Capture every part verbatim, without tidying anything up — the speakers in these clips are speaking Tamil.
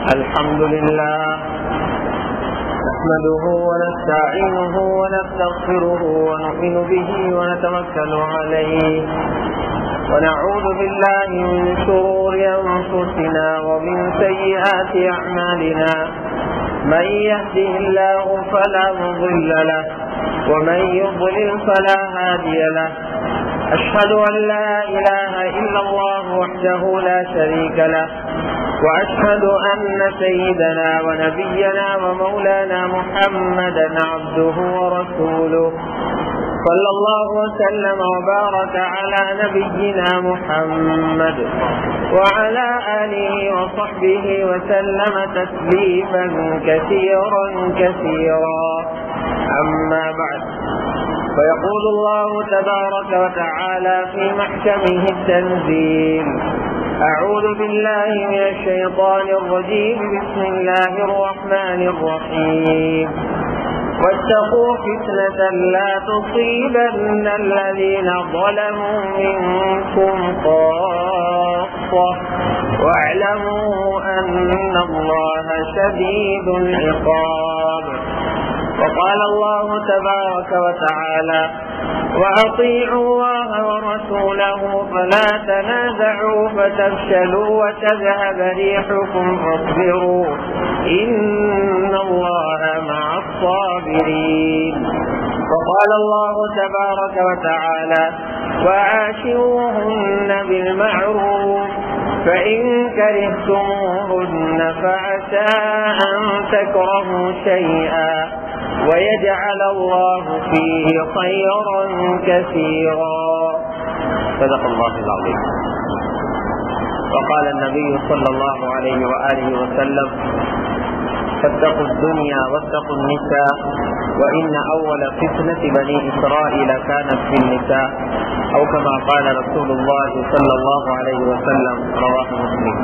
الحمد لله نحمده ونستعينه ونستغفره ونؤمن به ونتوكل عليه ونعوذ بالله من شرور أنفسنا ومن سيئات أعمالنا من يهده الله فلا مضل له ومن يضلل فلا هادي له أشهد أن لا إله إلا الله وحده لا شريك له وأشهد أن سيدنا ونبينا ومولانا محمدا عبده ورسوله صلى الله وسلم وبارك على نبينا محمد وعلى آله وصحبه وسلم تسليما كثيرا كثيرا. أما بعد، فيقول الله تبارك وتعالى في محكمه التنزيل: أعوذ بالله من الشيطان الرجيم بسم الله الرحمن الرحيم واتقوا فتنة لا تصيبن الذين ظلموا منكم خاصة واعلموا أن الله شديد العقاب. وقال الله تبارك وتعالى: وأطيعوا الله ورسوله فلا تنازعوا فتفشلوا وتذهب ريحكم واصبروا إن الله مع الصابرين. وقال الله تبارك وتعالى: وعاشروهن بالمعروف فإن كرهتموهن فعسى أن تكرهوا شيئا ويجعل الله فيه خيرا كثيرا. صدق الله العظيم. وقال النبي صلى الله عليه وآله وسلم: فاتقوا الدنيا واتقوا النساء وإن أول فتنة بني إسرائيل كانت في النساء أو كما قال رسول الله صلى الله عليه وسلم. رواه مسلم.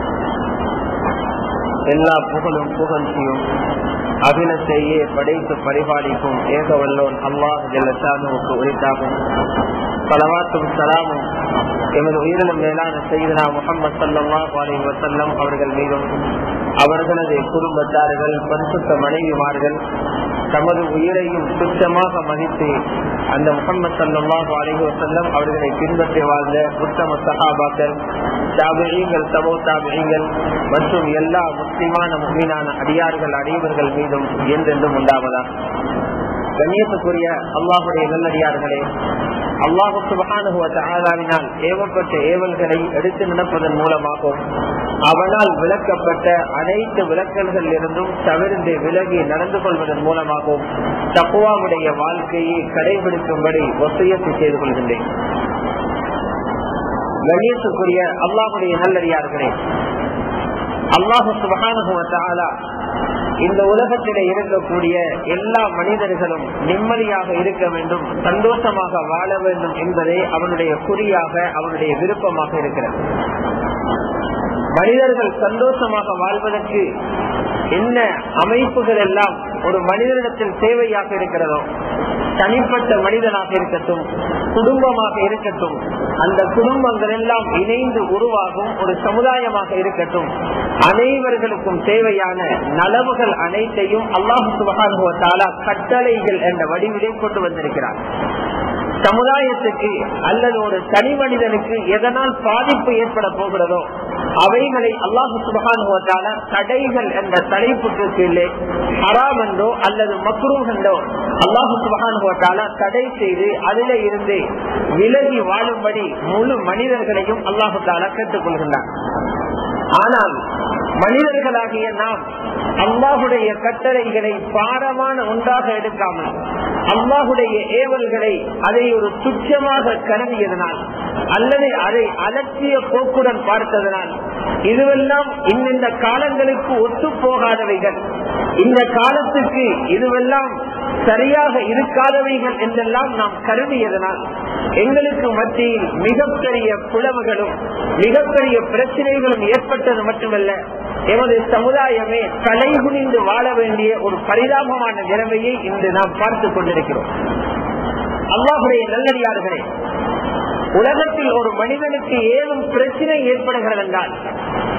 எல்லா புகழும் புகழ்ச்சியும் அகிலத்தையே படைத்து பரிபாலிக்கும் ஏகவல்லோன் அல்லாஹ் ஜல்லஷானுவுக்கு உரித்தாகும். ஸலவாத்தும் ஸலாமும் எமது உயிரிலும் மேலான சய்யிதனா முஹம்மது ஸல்லல்லாஹு அலைஹி வஸல்லம் அவர்கள் மீதும் அவர்களது குடும்பத்தார்கள் பரிசுத்த மனைவிமார்கள் தமது உயிரையும் சுத்தமாக மதித்து அந்த முஹம்மது ஸல்லல்லாஹு அலைஹி வஸல்லம் அவர்களை பின்பற்றி வாழ்ந்த உத்தம சஹாபாக்கள், தாபிஈன்கள், தபூ தாபிஈன்கள் மற்றும் எல்லா முஸ்லிமான முஃமினான அடியார்கள் அனைவர்கள் மீதும் என்றென்றும் உண்டாவதா. கண்ணியத்துக்குரிய அல்லாஹுடைய நல்லடியார்களே, அல்லாஹு சுப்ஹானஹு வ தஆலாவினால் ஏவப்பட்ட ஏவல்களை எடுத்து நடப்பதன் மூலமாகவும் அவனால் விளக்கப்பட்ட அனைத்து விளக்கல்கள் இருந்தும் தவிர்த்து விலகி நடந்து கொள்வதன் மூலமாகவும் தக்வாவுடைய வாழ்க்கையை கடைபிடிக்கும்படி வசியத்து செய்து கொள்கின்றேன். கண்ணியத்துக்குரிய அல்லாஹுடைய நல்லடியார்களே, அல்லாஹு சுப்ஹானஹு வ தஆலா இந்த உலகத்திலே இருக்கக்கூடிய எல்லா மனிதர்களும் நிம்மதியாக இருக்க வேண்டும், சந்தோஷமாக வாழ வேண்டும் என்பதே அவனுடைய குறியாக, அவனுடைய விருப்பமாக இருக்கிறது. மனிதர்கள் சந்தோஷமாக வாழ்வதற்கு என்ன அமைப்புகள் எல்லாம் ஒரு மனிதனிடத்தில் தேவையாக இருக்கிறதோ, தனிப்பட்ட மனிதனாக இருக்கட்டும், குடும்பமாக இருக்கட்டும், அந்த குடும்பங்கள் எல்லாம் இணைந்து உருவாகும் ஒரு சமுதாயமாக இருக்கட்டும், அனைவர்களுக்கும் தேவையான நலவுகள் அனைத்தையும் அல்லாஹ் சுப்ஹானஹு வ தஆலா கட்டளைகள் என்ற வடிவிலே கொண்டு வந்திருக்கிறார். சமுதாயத்துக்கு அல்லது ஒரு தனி மனிதனுக்கு எதனால் பாதிப்பு ஏற்பட போகிறதோ அவைகளை அல்லாஹ் சுப்ஹானஹு வ தஆலா தடைகள் என்ற தலைப்புக்கு கீழே ஹராம் என்றோ அல்லது மக்ரூஹ் என்றோ அல்லாஹ் சுப்ஹானஹு வ தஆலா தடை செய்து அதிலே இருந்து விலகி வாழும்படி முழு மனிதர்களையும் அல்லாஹ் தஆலா கேட்டுக்கொள்கின்றார். ஆனால் மனிதர்களாகிய நாம் அல்லாஹுடைய கட்டளைகளை பாரமான ஒன்றாக எடுக்காமல் அல்லாஹுடைய ஏவல்களை அதை ஒரு துச்சமாக கருதியதனால் அல்லது அதை அலட்சிய போக்குடன் பார்த்ததனால் இதுவெல்லாம் இந்த காலங்களுக்கு ஒத்து போகாதவைகள், இந்த காலத்துக்கு இதுவெல்லாம் சரியாக இருக்காதவைகள் என்றெல்லாம் நாம் கருதியதனால் எங்களுக்கு மத்தியில் மிகப்பெரிய புலவுகளும் மிகப்பெரிய பிரச்சனைகளும் ஏற்பட்டது மட்டுமல்ல, எமது சமுதாயமே தலைகுனிந்து வாழ வேண்டிய ஒரு பரிதாபமான நிலைமையை இன்று நாம் பார்த்துக் கொண்டிருக்கிறோம். அல்லாஹ்வுடைய நல்லடியார்களே, உலகத்தில் ஒரு மனிதனுக்கு ஏதும் பிரச்சனை ஏற்படுகிறது என்றால்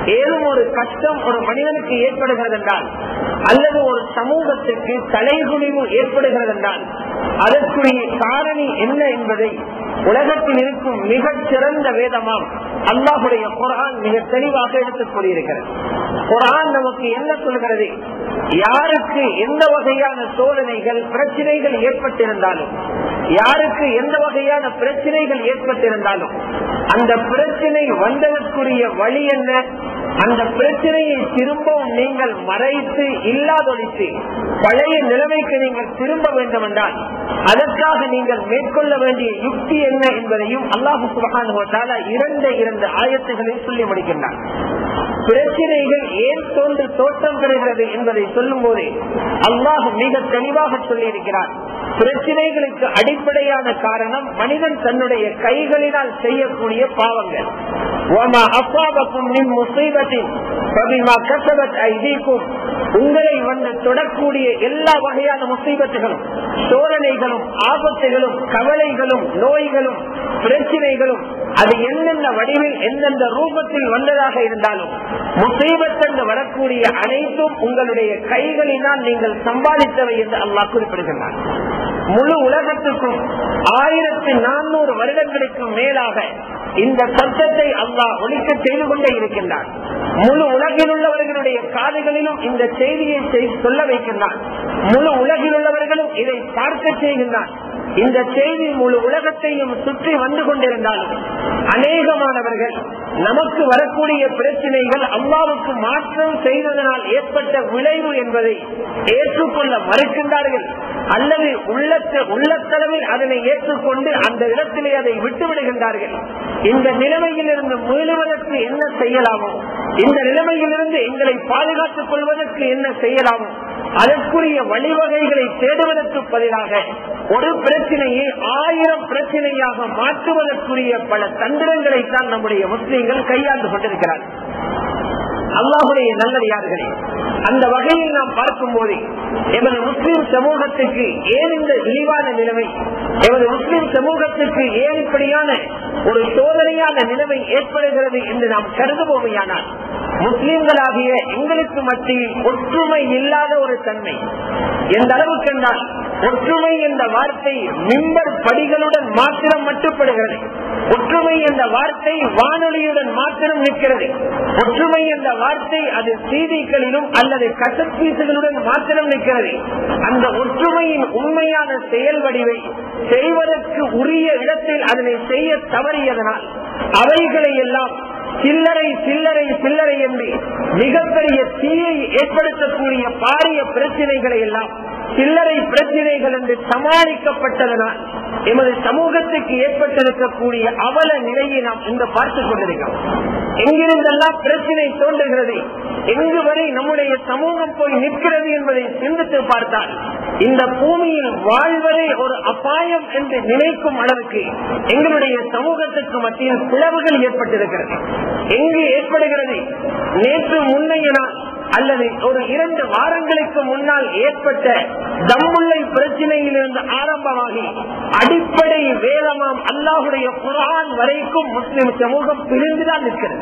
ஏதும் ஒரு கஷ்டம் ஒரு மனிதனுக்கு ஏற்படுகிறது என்றால், அல்லது ஒரு சமூகத்திற்கு தலைகுனிவு ஏற்படுகிறது என்றால், அதற்குரிய காரணி என்ன என்பதை உலகத்தில் இருக்கும் மிகச் சிறந்த வேதமாம் அல்லாஹுடைய குர்ஆன் மிக தெளிவாக எடுத்துக் கூறியிருக்கிறது. குர்ஆன் நமக்கு என்ன சொல்கிறது? யாருக்கு எந்த வகையான சோதனைகள் பிரச்சனைகள் ஏற்பட்டிருந்தாலும், யாருக்கு எந்த வகையான பிரச்சனைகள் ஏற்பட்டிருந்தாலும், அந்த பிரச்சனை வந்ததற்குரிய வழி என்ன, அந்த பிரச்சனையை திரும்பவும் நீங்கள் மறைத்து இல்லாதொழித்து பழைய நிலைமைக்கு நீங்கள் திரும்ப வேண்டும் என்றால் அதற்காக நீங்கள் மேற்கொள்ள வேண்டிய யுக்தி என்ன என்பதையும் அல்லாஹ் சுப்ஹானஹு வ தஆலா இரண்டு இரண்டு ஆயத்துகளில் சொல்லி முடிக்கின்றார். பிரச்சனைகள் ஏன் தோன்று தோற்றம் பெறுகிறது என்பதை சொல்லும் போது அல்லாஹ் மிக தெளிவாக சொல்லி இருக்கிறார். பிரச்சனைகளுக்கு அடிப்படையான காரணம் மனிதன் தன்னுடைய கைகளினால் செய்யக்கூடிய பாவங்கள். உங்களை வந்து தொடக்கூடிய எல்லா வகையான முசீபத்துகளும், சோதனைகளும், ஆபத்துகளும், கவலைகளும், நோய்களும், பிரச்சனைகளும் அது எந்தெந்த வடிவில் எந்தெந்த ரூபத்தில் வந்ததாக இருந்தாலும் முசீபத் என்று வரக்கூடிய அனைத்தும் உங்களுடைய கைகளினால் நீங்கள் சம்பாதித்தவை என்று அல்லாஹ் குறிப்பிடுகின்றார். முழு உலகத்துக்கும் ஆயிரத்தி நானூறு வருடங்களுக்கு மேலாக இந்த சத்தத்தை அல்லாஹ் ஒலிக்க செய்து கொண்டே இருக்கின்றார். முழு உலகில் உள்ளவர்களுடைய காதுகளிலும் இந்த செய்தியை சொல்ல வைக்கின்றார். முழு உலகில் உள்ளவர்களும் இதை பார்க்க செய்கின்றார். இந்த செய்தி முழு உலகத்தையும் சுற்றி வந்து கொண்டிருந்தாலும் அநேகமானவர்கள் நமக்கு வரக்கூடிய பிரச்சனைகள் அல்லாஹ்வுக்கு மாற்றம் செய்ததனால் ஏற்பட்ட விளைவு என்பதை ஏற்றுக்கொள்ள மறுக்கின்றார்கள், அல்லது உள்ளத்த உள்ளத்தளவில் அதனை ஏற்றுக்கொண்டு அந்த இடத்திலே அதை விட்டுவிடுகின்றார்கள். இந்த நிலைமையில் இருந்து மீளுவதற்கு என்ன செய்யலாமோ, இந்த நிலைமையில் இருந்து எங்களை பாதுகாத்துக் கொள்வதற்கு என்ன செய்யலாமோ அதற்குரிய வழிவகைகளை தேடுவதற்கு பதிலாக ஒரு பிரச்சனையை ஆயிரம் பிரச்சனையாக மாற்றுவதற்குரிய பல தந்திரங்களை தான் நம்முடைய முஸ்லிம்கள் கையாண்டு கொண்டிருக்கிறார்கள். அல்லாஹுடைய நல்லடியார்களே, அந்த வகையில் நாம் பார்க்கும் போது எமது முஸ்லிம் சமூகத்துக்கு ஏன் இந்த இழிவான நிலைமை, எமது முஸ்லிம் சமூகத்துக்கு ஏன் இப்படியான ஒரு சோதனையான நிலைமை ஏற்படுகிறது என்று நாம் கருதுவோமையானால், முஸ்லிம்களாகிய எங்களுக்கு மத்தியில் ஒற்றுமை இல்லாத ஒரு தன்மை எந்த அளவுக்கு என்றால், ஒற்றுமை என்ற வார்த்தை மிம்பர் படிகளுடன் மாத்திரம் மட்டுப்படுகிறது. ஒற்றுமை என்ற வார்த்தை வானொலியுடன் மாத்திரம் நிற்கிறது. ஒற்றுமை என்ற வார்த்தை அது சீடிகளிலும் அல்லது கசப்பீசுகளுடன் மாத்திரம் நிற்கிறது. அந்த ஒற்றுமையின் உண்மையான செயல் வடிவை செய்வதற்கு உரிய இடத்தில் அதனை செய்ய தவறியதனால் அவைகளை எல்லாம் சில்லறை சில்லறை சில்லறை என்று மிகப்பெரிய தீயை ஏற்படுத்தக்கூடிய பாரிய பிரச்சனைகளை எல்லாம் சில்லறை பிரச்சனைகள் என்று சமாளிக்கப்பட்டதனால் எமது சமூகத்துக்கு ஏற்பட்டிருக்கக்கூடிய அவல நிலையை நாம் இங்கு பார்த்துக் கொண்டிருக்கிறோம். எங்கிருந்தெல்லாம் பிரச்சனை தோன்றுகிறது, எங்கு வரை நம்முடைய சமூகம் போய் நிற்கிறது என்பதை சிந்தித்து பார்த்தால் இந்த பூமியில் வாழ்வதே ஒரு அபாயம் என்று நினைக்கும் அளவுக்கு எங்களுடைய சமூகத்துக்கு மத்தியில் பிளவுகள் ஏற்பட்டிருக்கிறது. எங்கு ஏற்படுகிறது? நேற்று முன்னைய நாள் அல்லது ஒரு இரண்டு வாரங்களுக்கு முன்னால் ஏற்பட்ட தம்முல்லை பிரச்சனையிலிருந்து ஆரம்பமாகி அடிப்படை வேதமாம் அல்லாஹுடைய குர்ஆன் வரைக்கும் முஸ்லிம் சமூகம் பிரிந்துதான் நிற்கிறது.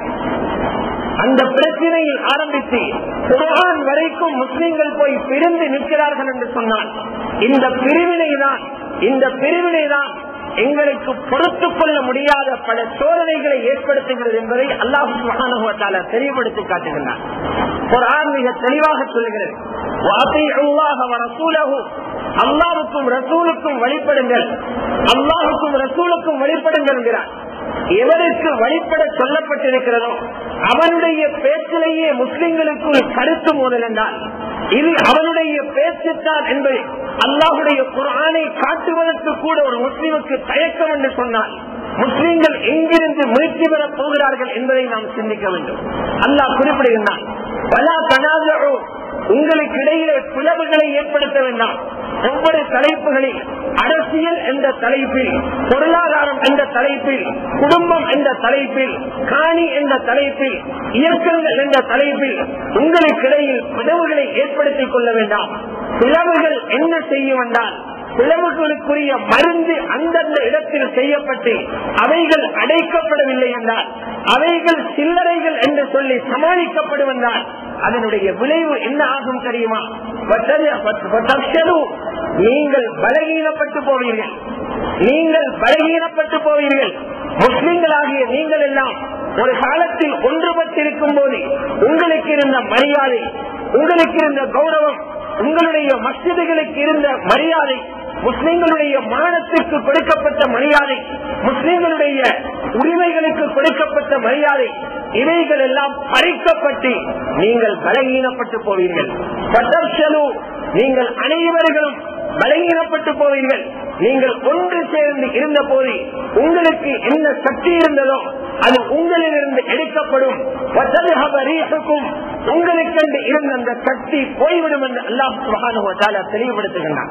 அந்த பிரச்சனையில் ஆரம்பித்து குர்ஆன் வரைக்கும் முஸ்லிம்கள் போய் பிரிந்து நிற்கிறார்கள் என்று சொன்னால் இந்த பிரிவினை தான் இந்த பிரிவினை தான் எங்களுக்கு பொறுத்துக் கொள்ள முடியாத பல சோதனைகளை ஏற்படுத்துகிறது என்பதை அல்லாஹ் சுப்ஹானஹு வ தஆலா தெளிவுபடுத்தி காட்டுகிறார். குர்ஆன் மிக தெளிவாக சொல்கிறது, வஅதீஉல்லாஹ வ ரசூலஹு, அல்லாஹ்வுக்கும் ரசூலுக்கும் வழிபடுங்கள், அல்லாஹ்வுக்கும் ரசூலுக்கும் வழிபடுங்கள் என்கிறார். எவருக்கு வழிபட சொல்லப்பட்டிருக்கிறதோ அவனுடைய பேச்சிலேயே முஸ்லிம்களுக்குள் கருத்து மோதல் என்றால் இது அவனுடைய பேச்சுத்தான் என்பதை அல்லாஹுடைய குர்ஆனை காட்டுவதற்கு கூட ஒரு முஸ்லிமுக்கு தயக்கம் என்று சொன்னால் முஸ்லிம்கள் எங்கிருந்து முயற்சி பெறப் போகிறார்கள் என்பதை நாம் சிந்திக்க வேண்டும். அல்லாஹ் குறிப்பிடுகின்றான், வலா தனாஸஉ, உங்களுக்கு இடையிலே பிளவுகளை ஏற்படுத்த வேண்டாம். ஒவ்வொரு தலைப்புகளில் அரசியல் என்ற தலைப்பில், பொருளாதாரம் என்ற தலைப்பில், குடும்பம் என்ற தலைப்பில், காணி என்ற தலைப்பில், இயக்கங்கள் என்ற தலைப்பில் உங்களுக்கு இடையில் பிளவுகளை ஏற்படுத்திக் கொள்ள வேண்டாம். பிளவுகள் என்ன செய்யும் என்றால் பிளவுகளுக்குரிய மருந்து அந்தந்த இடத்தில் செய்யப்பட்டு அவைகள் அடைக்கப்படவில்லை என்றால், அவைகள் சில்லறைகள் என்று சொல்லி சமாளிக்கப்படும் என்றால் அதனுடைய விளைவு என்ன ஆகும் தெரியுமா? நீங்கள் பலகீனப்பட்டு போவீர்கள், நீங்கள் பலகீனப்பட்டு போவீர்கள். முஸ்லிம்களாகிய நீங்கள் எல்லாம் ஒரு காலத்தில் ஒன்றுபட்டிருக்கும் போது உங்களுக்கு இருந்த மரியாதை, உங்களுக்கு இருந்த கௌரவம், உங்களுடைய மஸ்ஜிதுகளுக்கு இருந்த மரியாதை, முஸ்லிம்களுடைய மானத்திற்கு கொடுக்கப்பட்ட மரியாதை, முஸ்லிம்களுடைய உரிமைகளுக்கு கொடுக்கப்பட்ட மரியாதை, இவைகள் எல்லாம் பறிக்கப்பட்டு நீங்கள் பலகீனப்பட்டு போவீர்கள். நீங்கள் அனைவர்களும் பலகீனப்பட்டு போவீர்கள். நீங்கள் ஒன்று சேர்ந்து இருந்த போது உங்களுக்கு என்ன சக்தி இருந்ததோ அது உங்களிலிருந்து எடுக்கப்படும். உங்களுக்கு இருந்த அந்த சக்தி போய்விடும் என்று அல்லாஹ் சுப்ஹானஹு வ தஆலா தெளிவுபடுத்துகின்றார்.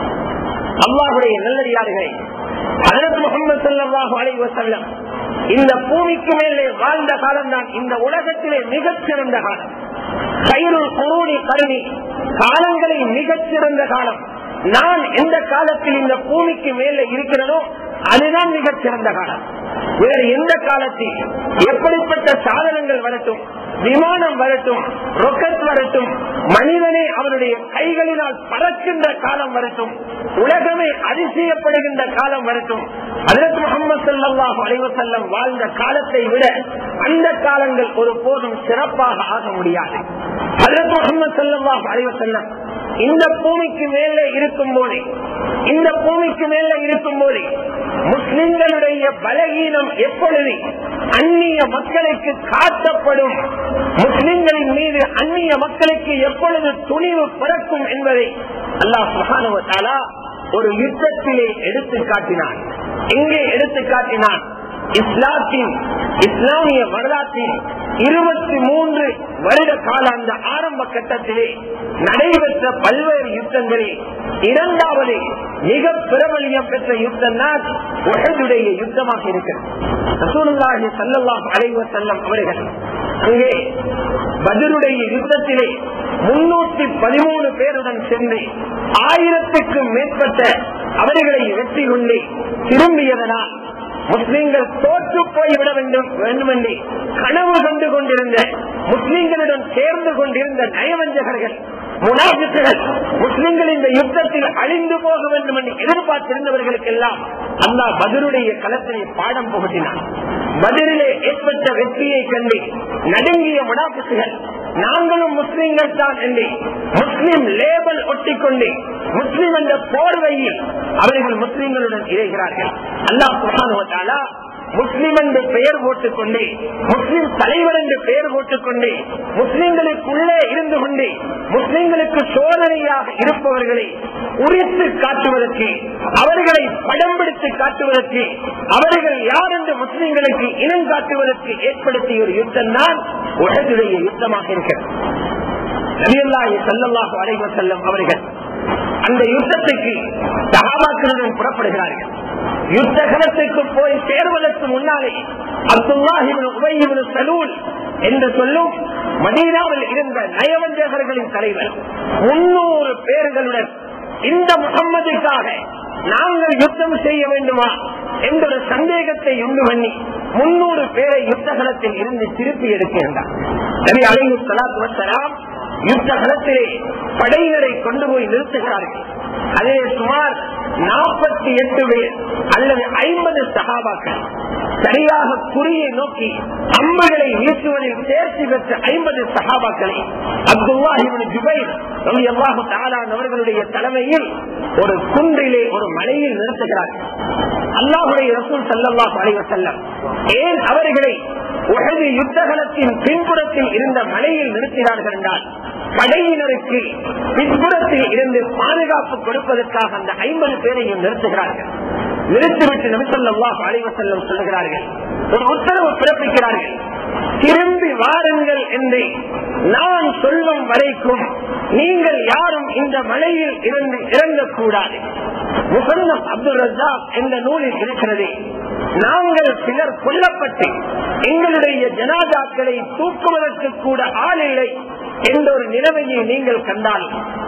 அல்லாஹ்வுடைய நல்லடியார்களே, ஹஜ்ரத் முஹம்மது ஸல்லல்லாஹு அலைஹி வஸல்லம் இந்த பூமிக்கு மேலே வாழ்ந்த காலம் தான் இந்த உலகத்திலே மிகச்சிறந்த காலம். கைருல் குரூனி கருணி, காலங்களை மிகச்சிறந்த காலம். நான் எந்த காலத்தில் இந்த பூமிக்கு மேலே இருக்கிறதோ அதுதான் மிகச்சிறந்த காலம். வேறு எந்த காலத்தில் எப்படிப்பட்ட சாதனங்கள் வரட்டும், விமானம் வரட்டும், ரொக்கெட் வரட்டும், மனிதனே அவருடைய கைகளினால் பறக்கின்ற காலம் வரட்டும், உலகமே அதிசயப்படுகின்ற காலம் வரட்டும், ஹஜ்ரத் முஹம்மது ஸல்லல்லாஹு அலைஹி வஸல்லம் வாழ்ந்த காலத்தை விட அந்த காலங்கள் ஒரு போதும் சிறப்பாக ஆக முடியாது. ஹஜ்ரத் முஹம்மது ஸல்லல்லாஹு அலைஹி வஸல்லம் இந்த பூமிக்கு மேலே இருக்கும் போது இந்த பூமிக்கு மேலே இருக்கும் போது முஸ்லிம்களுடைய பலகீனம் எப்பொழுது அந்நிய மக்களுக்கு காட்டப்படும், முஸ்லிம்களின் மீது அந்நிய மக்களுக்கு எப்பொழுது துணிவு பிறக்கும் என்பதை அல்லாஹ் சுப்ஹானஹு வ தஆலா ஒரு யுத்தத்திலே எடுத்து காட்டினான். எங்கே எடுத்து காட்டினான்? இஸ்லாத்தின் இஸ்லாமிய வரலாற்றில் இருபத்தி மூன்று வருட கால அந்த ஆரம்ப கட்டத்திலே நடைபெற்ற பல்வேறு யுத்தங்களில் இரண்டாவது மிக பிரபலியம் பெற்ற யுத்தம் தான் உஹதுடைய யுத்தமாக இருக்கிறது. ரசூலுல்லாஹி ஸல்லல்லாஹு அலைஹி வஸல்லம் அவர்கள் அங்கே பத்ருடைய யுத்தத்திலே முன்னூத்தி பதிமூணு பேருடன் சென்று ஆயிரத்துக்கும் மேற்பட்ட அவர்களை வெற்றி கொண்டு திரும்பியதனால் முஸ்லிம்கள் தோற்று போய்விட வேண்டும் வேண்டும் என்று கனவு கண்டு கொண்டிருந்த, முஸ்லிம்களுடன் சேர்ந்து கொண்டிருந்த நயவஞ்சகர்கள், முனாஃபிக்குகள், முஸ்லிம்கள் இந்த யுத்தத்தில் அழிந்து போக வேண்டும் என்று எதிர்பார்த்திருந்தவர்களுக்கெல்லாம் அல்லாஹ் பத்ருடைய களத்திலே பாடம் புகட்டினார். பத்ரிலே ஏற்பட்ட வெற்றியை கண்டு நடுங்கிய முனாஃபிக்குகள் நாங்களும் முஸ்லிம்கள் தான் என்று முஸ்லிம் லேபல் ஒட்டிக்கொண்டு முஸ்லிம் என்ற போர்வையில் அவர்கள் முஸ்லிம்களுடன் இணைகிறார்கள். அல்லாஹ் சுப்ஹானஹு வ தஆலா முஸ்லிம் என்று பெயர் போட்டுக்கொண்டு, முஸ்லிம் தலைவர் என்று பெயர் போட்டுக்கொண்டு, முஸ்லிம்களுக்குள்ளே இருந்து கொண்டு முஸ்லிம்களுக்கு சோதனையாக இருப்பவர்களை உரித்து காட்டுவதற்கு, அவர்களை படம் பிடித்து காட்டுவதற்கு, அவர்கள் யார் என்று முஸ்லிம்களுக்கு இனம் காட்டுவதற்கு ஏற்படுத்திய ஒரு யுத்தம் தான் உஹதுடைய யுத்தமாக இருக்கிறது. நபியுல்லாஹி ஸல்லல்லாஹு அலைஹி வஸல்லம் அவர்கள் அந்த யுத்தத்துக்கு சஹாபாக்களுடன் புறப்படுகிறார்கள். யுத்த களத்துக்கு போய் சேர்வதற்கு முன்னாலே அப்துல்லாஹ் இப்னு உபய் இப்னு சலூல் என்று சொல்லும் மதீனாவில் இருந்த நயவஞ்சகர்களின் தலைவர் முன்னூறு பேர்களுடன் இந்த முஹம்மதுக்காக நாங்கள் யுத்தம் செய்ய வேண்டுமா என்ற ஒரு சந்தேகத்தை உண்டு பண்ணி முன்னூறு பேரை யுத்த களத்தில் இருந்து திருப்பி எடுக்கின்றார். நபி அலைஹி ஸலாத்து வஸ்ஸலாம் யுத்த களத்திலே படையினரை கொண்டு போய் நிறுத்துகிறார்கள். அதே சுமார் நாற்பத்தி எட்டு பேர் அல்லது ஐம்பது சஹாபாக்கள் சரியாக குறியை நோக்கி அம்புகளை வீசுவதில் தேர்ச்சி பெற்ற ஐம்பது சஹாபாக்களை அப்துல்லாஹ் இப்னு ஜுபைர் ரலியல்லாஹு தஆலா அவர்களுடைய தலைமையில் ஒரு குன்றிலே ஒரு மலையில் நிறுத்துகிறார்கள். அல்லாஹ்வுடைய ரசூல் ஸல்லல்லாஹு அலைஹி வஸல்லம் ஏன் அவர்களை உஹது யுத்தகலத்தின் பின்புறத்தில் இருந்த மலையில் நிறுத்தினார்கள் என்றால் படையினருக்கு பின்புறத்தில் இருந்து பாதுகாப்பு கொடுப்பதற்காக அந்த ஐம்பது பேரையும் நிறுத்துகிறார்கள். நிறுத்திவிட்டு நபி ஸல்லல்லாஹு அலைஹி வஸல்லம் சொல்லுகிறார்கள், ஒரு உத்தரவு பிறப்பிக்கிறார்கள், திரும்பி வாருங்கள் என்று நான் சொல்லும் வரைக்கும் நீங்கள் யாரும் இந்த மலையில் இருந்து இறங்கக்கூடாது. முஸன்னஃப் அப்துல் ரஸாக் என்ற நூலில் இருக்கிறது, நாங்கள் சிலர் கொல்லப்பட்டு எங்களுடைய ஜனாதாக்களை தூக்குவதற்கு கூட ஆள் இல்லை என்ற ஒரு நிலைமையை நீங்கள் கண்டால்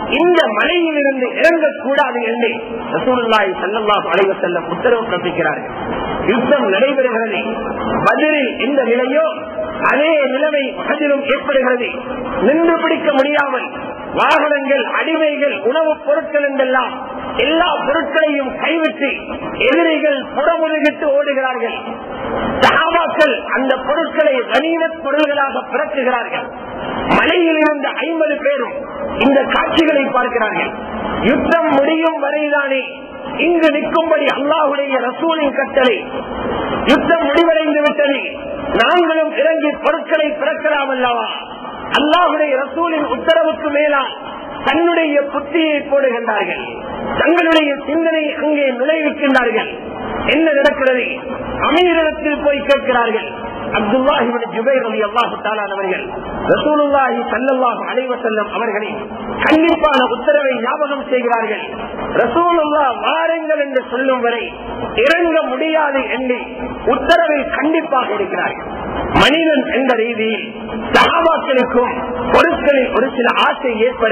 இந்த மலையில் இருந்து இறங்கக்கூடாது என்று ரசூலுல்லாஹி ஸல்லல்லாஹு அலைஹி வஸல்லம் உத்தரவு பிறப்பிக்கிறார்கள். யுத்தம் நடைபெறுகிறது. பத்ரில் இந்த நிலையோ அதே நிலைமை உஹதிலும் ஏற்படுகிறது. நின்று பிடிக்க முடியாமல் வாகனங்கள், அடிமைகள், உணவுப் பொருட்கள் என்றெல்லாம் எல்லா பொருட்களையும் கைவிட்டு எதிரிகள் புறமுதுகிட்டு ஓடுகிறார்கள். சஹாபாக்கள் அந்த பொருட்களை கனிமத் பொருள்களாக பிறக்குகிறார்கள். மலையில் இருந்த ஐம்பது பேரும் இந்த காட்சிகளை பார்க்கிறார்கள். யுத்தம் முடியும் வரைதானே இங்கு நிற்கும்படி அல்லாஹுடைய ரசூலின் கட்டளை. யுத்தம் முடிவடைந்து விட்டது, நாங்களும் இறங்கி பொருட்களை பிறக்கலாம் அல்லவா? அல்லாஹுடைய ரசூலின் உத்தரவுக்கு மேலால் தன்னுடைய புத்தியை போடுகின்றார்கள். தங்களுடைய சிந்தனை அங்கே நுழைவிக்கின்றார்கள். என்ன நடக்கிறது? அமீரிடத்தில் போய் கேட்கிறார்கள். அப்துல்லாஹி இப்னு ஜுபைர் ரலியல்லாஹு தஆலா அவர்கள் ரசூலுல்லாஹி ஸல்லல்லாஹு அலைஹி வஸல்லம் அவர்களை கண்டிப்பான உத்தரவை ஞாபகம் செய்கிறார்கள். ரசூலுல்லாஹ் வாருங்கள் என்று சொல்லும் வரை இறங்க முடியாது என்று உத்தரவை கண்டிப்பாக இருக்கிறார்கள். மனிதன் என்ற ரீதியில் சஹாபாக்களுக்கும் பொருட்களில் ஒரு சில ஆசை ஏற்பட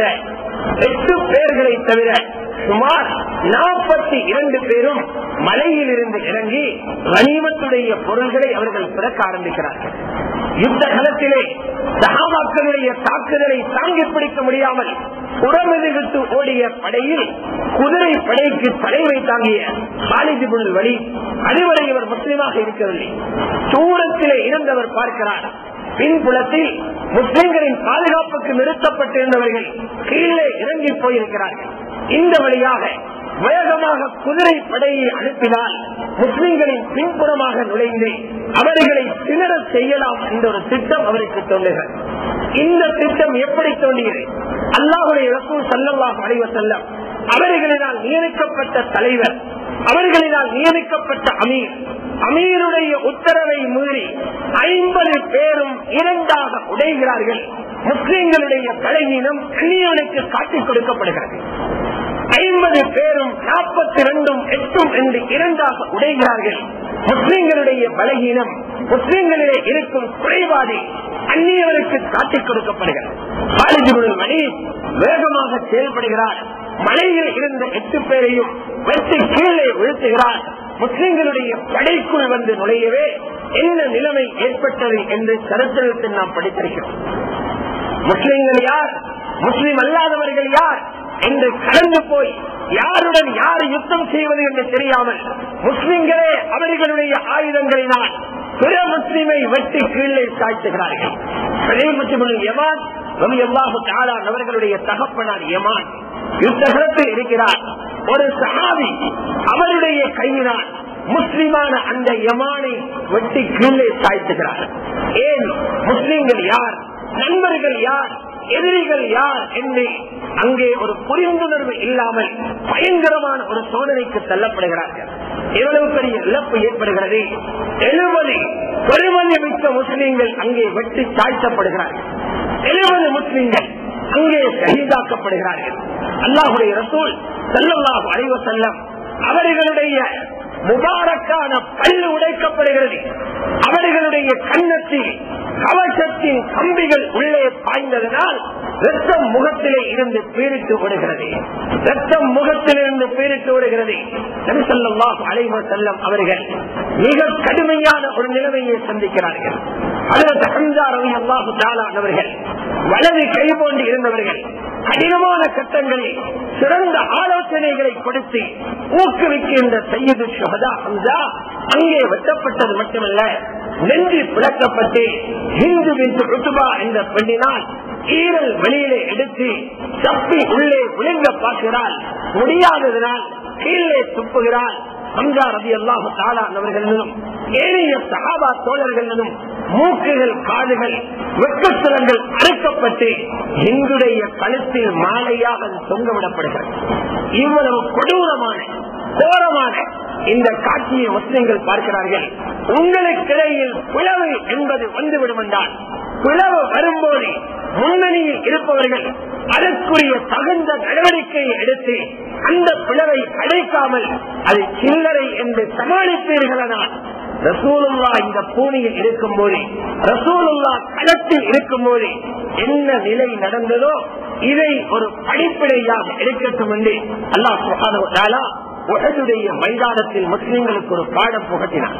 எட்டு பேர்களை தவிர சுமார் நாற்பத்தி இரண்டு பேரும் மலையில் இருந்து இறங்கி கனிமத்துடைய பொருள்களை அவர்கள் பிறக்க ஆரம்பிக்கிறார்கள். யுத்த களத்திலே சஹாபாக்களுடைய தாக்குதலை தாங்கி பிடிக்க முடியாமல் புறமெது விட்டு ஓடிய படையில் குதிரை படைக்கு தலைமை தாங்கிய காலித் இப்னு வலீத், அதுவரை இவர் முஸ்லிமாக இருக்கவில்லை. தூரத்திலே இருந்தவர் பார்க்கிறார், பின்புலத்தில் முஸ்லிம்களின் பாதுகாப்புக்கு நிறுத்தப்பட்டிருந்தவர்கள் கீழே இறங்கி போயிருக்கிறார்கள். இந்த வழியாக வேகமாக குதிரை படையை அனுப்பினால் முஸ்லிம்களின் பின்புறமாக நுழைந்து அவர்களை திணற செய்யலாம் என்ற ஒரு திட்டம் அவருக்கு தோன்றுகிறது. இந்த திட்டம் எப்படி தோன்றியது? அல்லாஹ்வுடைய ரசூல் ஸல்லல்லாஹு அலைஹி வஸல்லம் அவர்களினால் நியமிக்கப்பட்ட தலைவர், அவர்களினால் நியமிக்கப்பட்ட அமீர், அமீருடைய உத்தரவை மீறி ஐம்பது பேரும் இரண்டாக உடைகிறார்கள். முஸ்லிம்களுடைய பலகீனம் அந்நியனுக்கு காட்டிக் கொடுக்கப்படுகிறது. ஐம்பது பேரும் நாற்பத்தி இரண்டும் எட்டும் என்று இரண்டாக உடைகிறார்கள். முஸ்லிம்களுடைய பலகீனம், முஸ்லிம்களிலே இருக்கும் குறைபாடு அந்நியவருக்கு காட்டிக் கொடுக்கப்படுகிறது. காலித் இப்னு வலீத் வேகமாக செயல்படுகிறார். மலையில் இருந்த எட்டு பேரையும் வெட்டி கீழே வீழ்த்துகிறார். முஸ்லிம்களுடைய படைக்குள் வந்து நுழையவே என்ன நிலைமை ஏற்பட்டது என்று சரித்திரத்தில் நாம் படித்திருக்கிறோம். முஸ்லிம்கள் யார், முஸ்லிம் அல்லாதவர்கள் யார் என்று கலந்து போய் யாருடன் யார் யுத்தம் செய்வது என்று தெரியாமல் முஸ்லிம்களே அவர்களுடைய ஆயுதங்களினால் பிற முஸ்லிமை வெட்டி கீழே சாய்த்துகிறார்கள். அவர்களுடைய தகப்பனார் யமான் யுத்தகத்தில் இருக்கிறார். ஒரு சஹாபி அவருடைய கையினால் முஸ்லிமான அந்த யமானை வெட்டி கீழே சாய்த்துகிறார். ஏன்? முஸ்லிம்கள் யார், நண்பர்கள் யார், எதிரிகள் யார் என்று அங்கே ஒரு புரிந்துணர்வு இல்லாமல் பயங்கரமான ஒரு சோதனைக்கு தள்ளப்படுகிறார்கள். எவ்வளவு பெரிய இழப்பு ஏற்படுகிறது. எழுபது பெருமதி மிக்க முஸ்லிம்கள் அங்கே வெட்டி சாய்த்தப்படுகிறார்கள். எழுபது முஸ்லிம்கள் அங்கே ஷஹீதாக்கப்படுகிறார்கள். அல்லாஹ்வுடைய ரசூல் ஸல்லல்லாஹு அலைஹி வஸல்லம் அவர்களுடைய முபாரக்கான பல்லு உடைக்கப்படுகிறது. அவர்களுடைய கன்னத்தில் கவசத்தின் கம்பிகள் உள்ளே பாய்ந்ததனால் ரத்தம் முகத்திலே இருந்து பீரிட்டு ஓடுகிறது. ரத்தம் முகத்திலிருந்து பீரிட்டு ஓடுகிறது. நபி ஸல்லல்லாஹு அலைஹி வஸல்லம் அவர்கள் மிக கடுமையான ஒரு நிலைமையை சந்திக்கிறார்கள். ஹஜ்ரத் ஹம்ஸா ரலியல்லாஹு தஆலா அவர்கள் வலது கை போன்று இருந்தவர்கள் கடினமான கட்டங்களில் சிறந்த ஆலோசனைகளை கொடுத்து ஊக்குவிக்கின்ற சையது ஷுஹதா ஹம்ஸா அங்கே வெட்டப்பட்டது மட்டுமல்ல, நெஞ்சு பிளக்கப்பட்டு ஹிந்து பின்த் உத்பா என்ற பெண்ணினால் ஈரல் வெளியிலே எடுத்து தப்பி உள்ளே விழுங்க பார்க்கிறாள். முடியாததனால் கீழே துப்புகிறாள். ஹம்ஸா ரலியல்லாஹு தஆலா அவர்களும் ஏனைய சஹாபா தோழர்களும் மூக்குகள், காதுகள், வெட்டத்திலங்கள் அறுக்கப்பட்டு ஹிந்துடைய கழுத்தில் மாலையாக தொங்கவிடப்படுகிறது. இவ்வளவு கொடூரமான கோரமான இந்த காட்சியை முஸ்லிம்கள் பார்க்கிறார்கள். உங்களுக்கிடையில் பிளவு என்பது வந்துவிடும் என்றால், பிளவு வரும்போது முன்னணியில் இருப்பவர்கள் அதற்குரிய தகுந்த நடவடிக்கையை எடுத்து அந்த பிளவை அடைக்காமல் அது சில்லறை என்று சமாளிப்பீர்களானால், ரசூலுல்லாஹ் இந்த பூமியில் இருக்கும் போது, ரசூலுல்லாஹ் களத்தில் இருக்கும் போது என்ன நிலை நடந்ததோ இதை ஒரு படிப்பினையாக எடுக்கட்டும் என்று அல்லாஹ் சுப்ஹானஹு வ தஆலா உஹதுடைய மைதானத்தில் முஸ்லிம்களுக்கு ஒரு பாடம் புகட்டினார்.